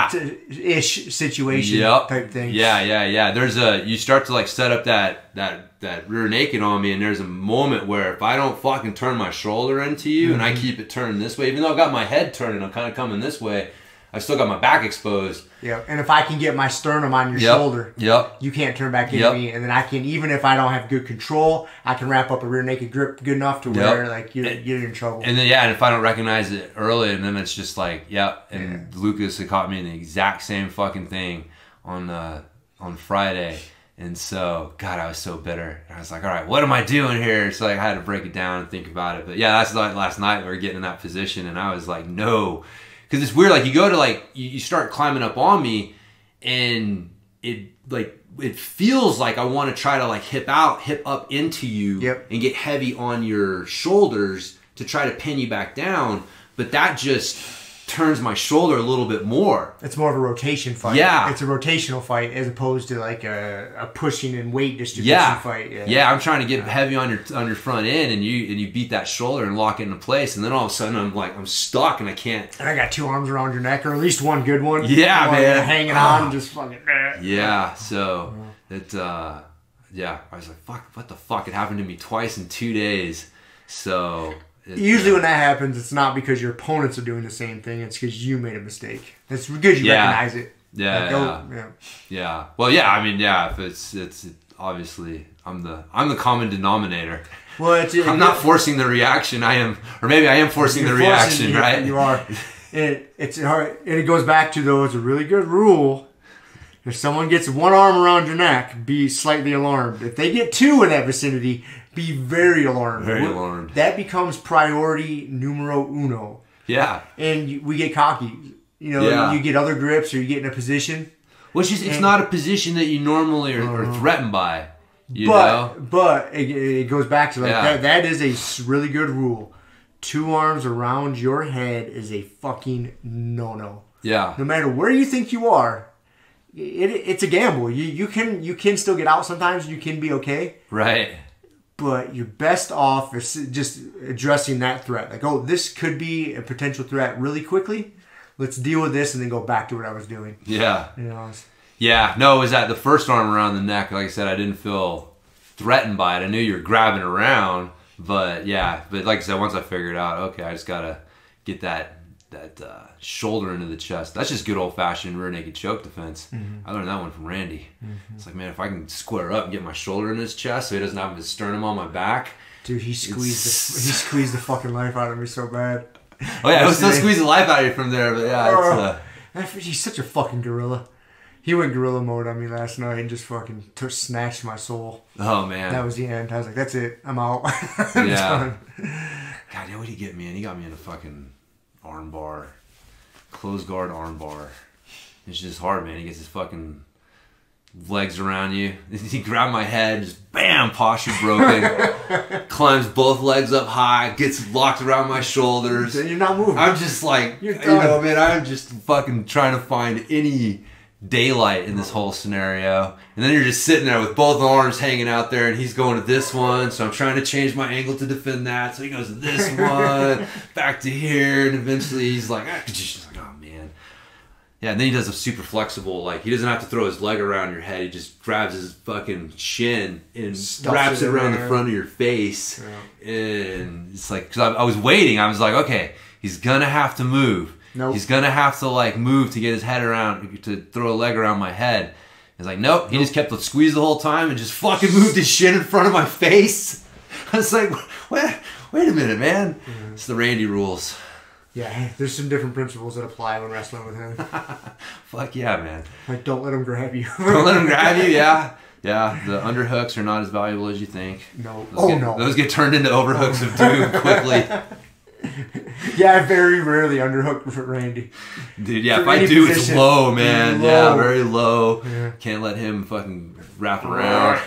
ish situation type thing. Yeah. You start to like set up that rear naked on me, and there's a moment where if I don't fucking turn my shoulder into you, and I keep it turned this way, even though I got my head turning, I'm kind of coming this way. I still got my back exposed. Yeah, and if I can get my sternum on your shoulder, you can't turn back into me, and then I can, even if I don't have good control, I can wrap up a rear naked grip good enough to where like you're in trouble. And then and if I don't recognize it early, and then it's just like Lucas had caught me in the exact same fucking thing on Friday, and so God, I was so bitter. And I was like, all right, what am I doing here? So like I had to break it down and think about it. But yeah, that's like last night we were getting in that position, and I was like, no. Because it's weird, like you go to like, you start climbing up on me, and it feels like I want to try to like hip up into you and get heavy on your shoulders to try to pin you back down. But that just turns my shoulder a little bit more. It's more of a rotation fight. Yeah. It's a rotational fight as opposed to like a pushing and weight distribution fight. Yeah, I'm trying to get heavy on your front end, and you beat that shoulder and lock it into place, and then all of a sudden I'm stuck and I can't. And I got two arms around your neck, or at least one good one. Yeah, man. Hanging on and just fucking. Yeah, so I was like, fuck, what the fuck? It happened to me twice in 2 days. So usually when that happens, it's not because your opponents are doing the same thing. It's because you made a mistake. It's good you recognize it. Yeah. Well, yeah. I mean, yeah. If it's obviously I'm the common denominator. Well, I'm not forcing the reaction. I am, or maybe I am forcing the reaction, right? You are. It's hard. And it goes back to though. It's a really good rule. If someone gets one arm around your neck, be slightly alarmed. If they get two in that vicinity, be very alarmed. Very alarmed. That becomes priority numero uno. Yeah. And we get cocky. You know, you get other grips or you get in a position. Which is, it's not a position that you normally are threatened by. But it goes back to like that is a really good rule. Two arms around your head is a fucking no-no. Yeah. No matter where you think you are, it's a gamble. You can still get out sometimes. You can be okay. Right. But you're best off just addressing that threat. Like, oh, this could be a potential threat really quickly. Let's deal with this and then go back to what I was doing. Yeah. You know. Yeah. No, it was at the first arm around the neck. Like I said, I didn't feel threatened by it. I knew you were grabbing around. But yeah. But like I said, once I figured out, okay, I just got to get that shoulder into the chest. That's just good old-fashioned rear naked choke defense. Mm-hmm. I learned that one from Randy. Mm-hmm. It's like, man, if I can square up and get my shoulder in his chest so he doesn't have his sternum on my back. Dude, he squeezed the fucking life out of me so bad. Oh yeah, I was still squeezing the life out of you from there, but yeah, he's such a fucking gorilla. He went gorilla mode on me last night and just fucking snatched my soul. Oh man, that was the end. I was like, that's it, I'm out. Yeah. God, what did he get me in? He got me in a fucking arm bar, closed guard arm bar. It's just hard, man. He gets his fucking legs around you. He grabbed my head, just bam, posture broken. Climbs both legs up high, gets locked around my shoulders. You're not moving. I'm just like, man, I'm just fucking trying to find any daylight in this whole scenario. And then you're just sitting there with both arms hanging out there, and he's going to this one, so I'm trying to change my angle to defend that. So he goes to this one, back to here, and eventually he's like, oh man. Yeah, and then he does a super flexible, like, he doesn't have to throw his leg around your head. He just grabs his fucking shin and wraps it around the front of your face. Yeah. And it's like, because I was waiting. I was like, okay, he's going to have to move. Nope. He's going to have to, like, move to get his head around, to throw a leg around my head. He's like, nope. He just kept the squeeze the whole time and just fucking moved his shin in front of my face. I was like, wait a minute, man. Mm-hmm. It's the Randy rules. Yeah, there's some different principles that apply when wrestling with him. Fuck yeah, man. Like, don't let him grab you. Don't let him grab you, yeah. Yeah, the underhooks are not as valuable as you think. No. Those get turned into overhooks of doom quickly. Yeah, I very rarely underhook Randy. Dude, yeah, if I do, it's low, man. Low. Yeah, very low. Yeah. Can't let him fucking wrap around.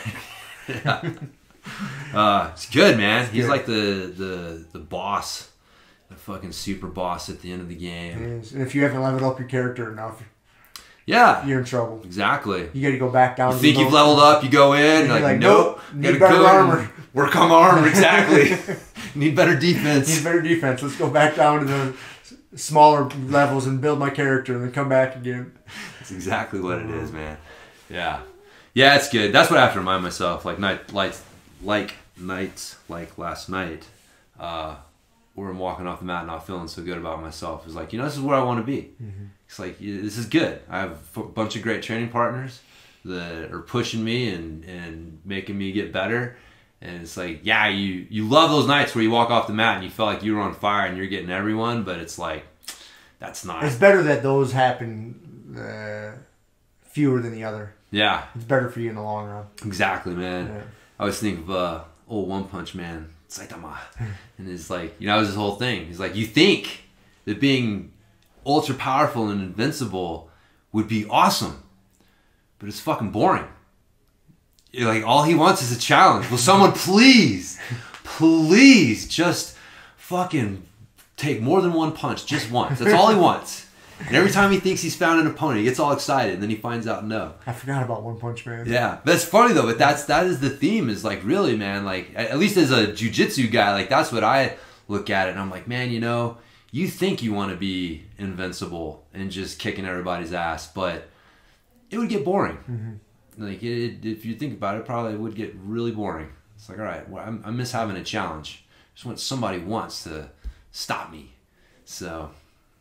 Yeah. It's good, man. He's like the boss. The fucking super boss at the end of the game. And if you haven't leveled up your character enough, you're in trouble. Exactly. You got to go back down. You think you've leveled up, you go in, like nope. Need better armor. Work on armor, exactly. Need better defense. Need better defense. Let's go back down to the smaller levels and build my character and then come back again. That's exactly what it is, man. Yeah. Yeah, it's good. That's what I have to remind myself. Like nights like last night, where I'm walking off the mat not feeling so good about myself. It's like, this is where I want to be. Mm-hmm. It's like, this is good. I have a bunch of great training partners that are pushing me and making me get better. And it's like, yeah, you love those nights where you walk off the mat and you feel like you were on fire and you're getting everyone, but it's like, that's not. It's better that those happen fewer than the other. Yeah. It's better for you in the long run. Exactly, man. Yeah. I always think of old One Punch Man, Saitama. And it's like, that was his whole thing. He's like, you think that being ultra powerful and invincible would be awesome, but it's fucking boring. Like, all he wants is a challenge. Will someone please just fucking take more than one punch just once? That's all he wants. And every time he thinks he's found an opponent, he gets all excited, and then he finds out no. I forgot about One Punch Man. Yeah, that's funny though. But that is the theme. Is like, really, man. Like, at least as a jiu-jitsu guy, like, that's what I look at it. And I'm like, man, you think you want to be invincible and just kicking everybody's ass, but it would get boring. Mm-hmm. Like, if you think about it, probably would get really boring. It's like, all right, well, I miss having a challenge. Just when somebody wants to stop me. So,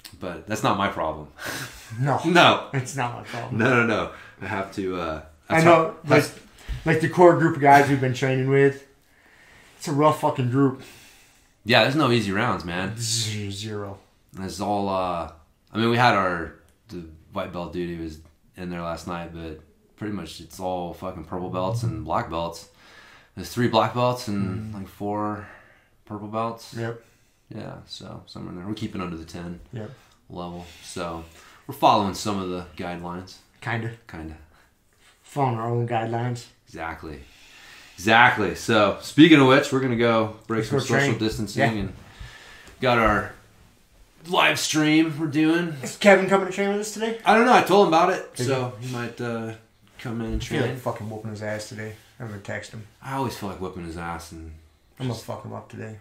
But that's not my problem. No. No. It's not my problem. No. I have to... I know, like the core group of guys we've been training with, it's a rough fucking group. Yeah, there's no easy rounds, man. 0. It's all... I mean, we had the white belt dude who was in there last night, but pretty much it's all fucking purple belts and black belts. There's 3 black belts and like 4 purple belts. Yep. Yeah, so somewhere in there. We're keeping under the 10 level. So we're following some of the guidelines. Kinda. Following our own guidelines. Exactly. So speaking of which, we're going to go break some social distancing and got our live stream we're doing. Is Kevin coming to train with us today? I don't know. I told him about it. So he might come in and train. I feel like fucking whooping his ass today. I'm going to text him. I always feel like whipping his ass. And I'm going to fuck him up today.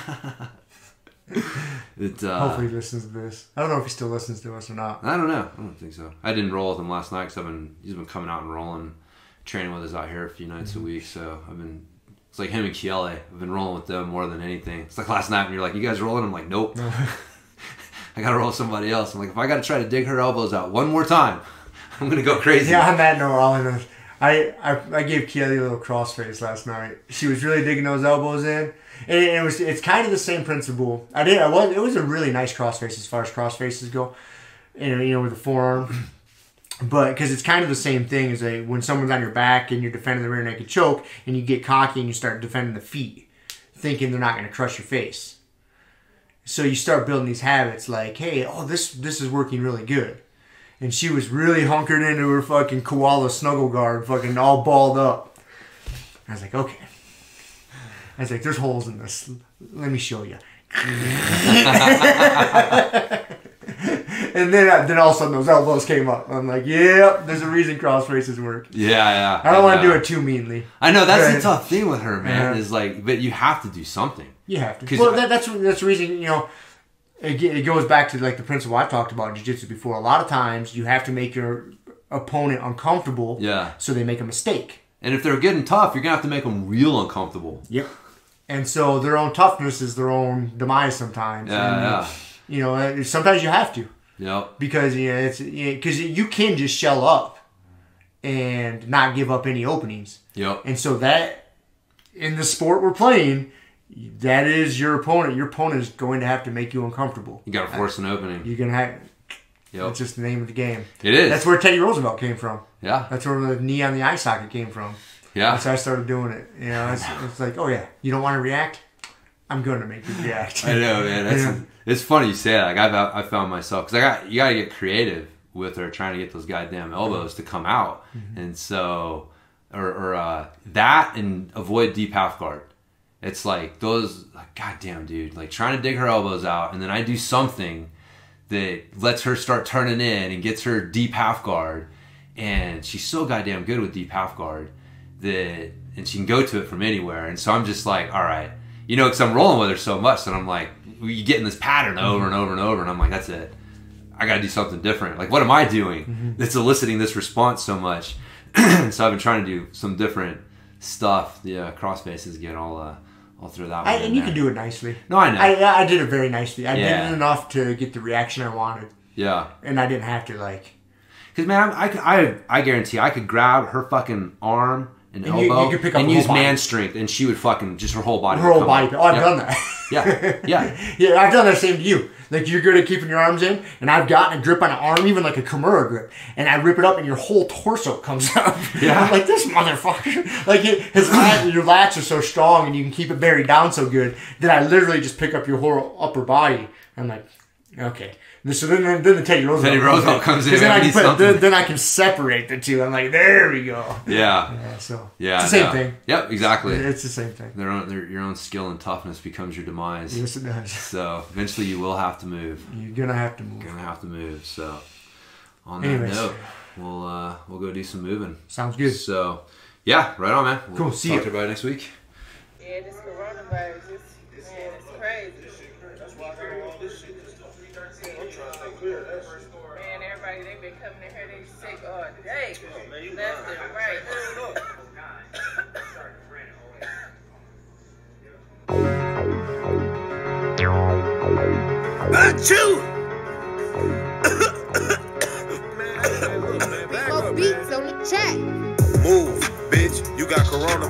Hopefully he listens to this. I don't know if he still listens to us or not. I don't know. I don't think so. I didn't roll with him last night because he's been coming out and rolling, training with us out here a few nights a week. So it's like him and Kiele. I've been rolling with them more than anything. It's like last night when you're like, you guys rolling? I'm like, nope. No. I got to roll with somebody else. I'm like, if I got to try to dig her elbows out one more time, I'm going to go crazy. Yeah, on that note, I gave Kiele a little crossface last night. She was really digging those elbows in. And it's kind of the same principle. It was a really nice crossface as far as crossfaces go, and with the forearm. But because it's kind of the same thing as when someone's on your back and you're defending the rear naked choke, and you get cocky and you start defending the feet, thinking they're not going to crush your face. So you start building these habits like, hey, this is working really good. And she was really hunkered into her fucking koala snuggle guard, fucking all balled up. I was like, okay. I was like, there's holes in this. Let me show you. And then all of a sudden those elbows came up. I'm like, yep, there's a reason cross races work. Yeah. I don't want to do it too meanly. I know, that's the tough thing with her, man. Is like, but you have to do something. You have to. Well, that's the reason, it goes back to like the principle I've talked about in jiu-jitsu before. A lot of times you have to make your opponent uncomfortable so they make a mistake. And if they're getting tough, you're going to have to make them real uncomfortable. Yep. And so their own toughness is their own demise sometimes. And, sometimes you have to. Yep. Because because you can just shell up and not give up any openings. Yep. And so that in the sport we're playing, that is your opponent. Your opponent is going to have to make you uncomfortable. You got to force an opening. You're going to have. Yep. That's just the name of the game. It is. That's where Teddy Roosevelt came from. Yeah. That's where the knee on the eye socket came from. Yeah. That's how I started doing it. It's like, oh yeah, you don't want to react? I'm going to make you react. I know, man. It's funny you say that. Like I found myself because you got to get creative with her trying to get those goddamn elbows to come out, and so or that and avoid deep half guard. It's like those, like, goddamn dude, like trying to dig her elbows out, and then I do something that lets her start turning in and gets her deep half guard, and she's so goddamn good with deep half guard and she can go to it from anywhere. And so I'm just like, all right, because I'm rolling with her so much that I'm like, you get in this pattern over and over and over, and I'm like, that's it. I got to do something different. Like, what am I doing that's eliciting this response so much? So I've been trying to do some different stuff. The cross faces get all through that one. And you can do it nicely. No, I know. I did it very nicely. I did it enough to get the reaction I wanted. Yeah. And I didn't have to, like... Because, man, I guarantee I could grab her fucking arm and elbow you could pick up and use man strength, and she would fucking, just her whole body. Her whole body. Oh, I've done that. Yeah. Yeah, I've done that same to you. Like, you're good at keeping your arms in, and I've gotten a grip on an arm, even like a Kimura grip, and I rip it up, and your whole torso comes up. Yeah. I'm like, this motherfucker. Like, your lats are so strong, and you can keep it buried down so good, that I literally just pick up your whole upper body. I'm like, okay. So then the Teddy Roosevelt comes in. Then I can separate the two. I'm like, there we go. Yeah. It's the same thing. Yep, exactly. It's the same thing. Your own skill and toughness becomes your demise. Yes, it does. So eventually you will have to move. You're gonna have to move. So on that note, we'll go do some moving. Sounds good. So yeah, right on, man. Cool. See you. Talk to everybody next week. Yeah, this coronavirus, it's crazy. Man, everybody, they've been coming in here, they sick all day. Left and right. Achoo!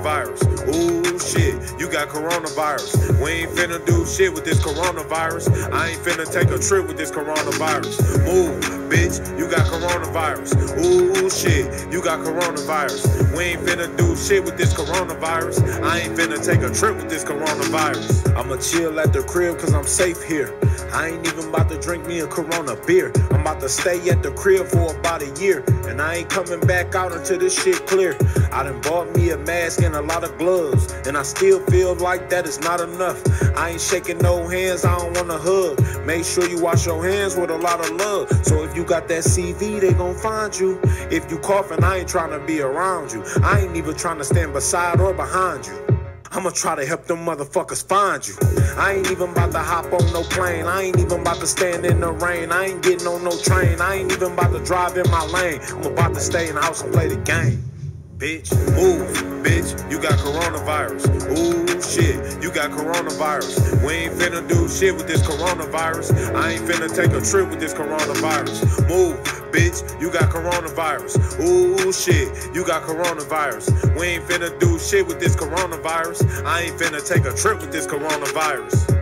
coronavirus. Ooh, shit, you got coronavirus. We ain't finna do shit with this coronavirus. I ain't finna take a trip with this coronavirus. Move, bitch, you got coronavirus. Ooh, shit, you got coronavirus. We ain't finna do shit with this coronavirus. I ain't finna take a trip with this coronavirus. I'ma chill at the crib cause I'm safe here. I ain't even about to drink me a Corona beer. I'm about to stay at the crib for about a year. And I ain't coming back out until this shit clear. I done bought me a mask and a lot of gloves. And I still feel like that is not enough. I ain't shaking no hands, I don't wanna hug. Make sure you wash your hands with a lot of love. So if you got that CV, they gon' find you. If you coughing, I ain't trying to be around you. I ain't even trying to stand beside or behind you. I'ma try to help them motherfuckers find you. I ain't even about to hop on no plane. I ain't even about to stand in the rain. I ain't getting on no train. I ain't even about to drive in my lane. I'm about to stay in the house and play the game. Bitch, move, bitch, you got coronavirus. Ooh, shit, you got coronavirus. We ain't finna do shit with this coronavirus. I ain't finna take a trip with this coronavirus. Move, bitch, you got coronavirus. Ooh, shit, you got coronavirus. We ain't finna do shit with this coronavirus. I ain't finna take a trip with this coronavirus.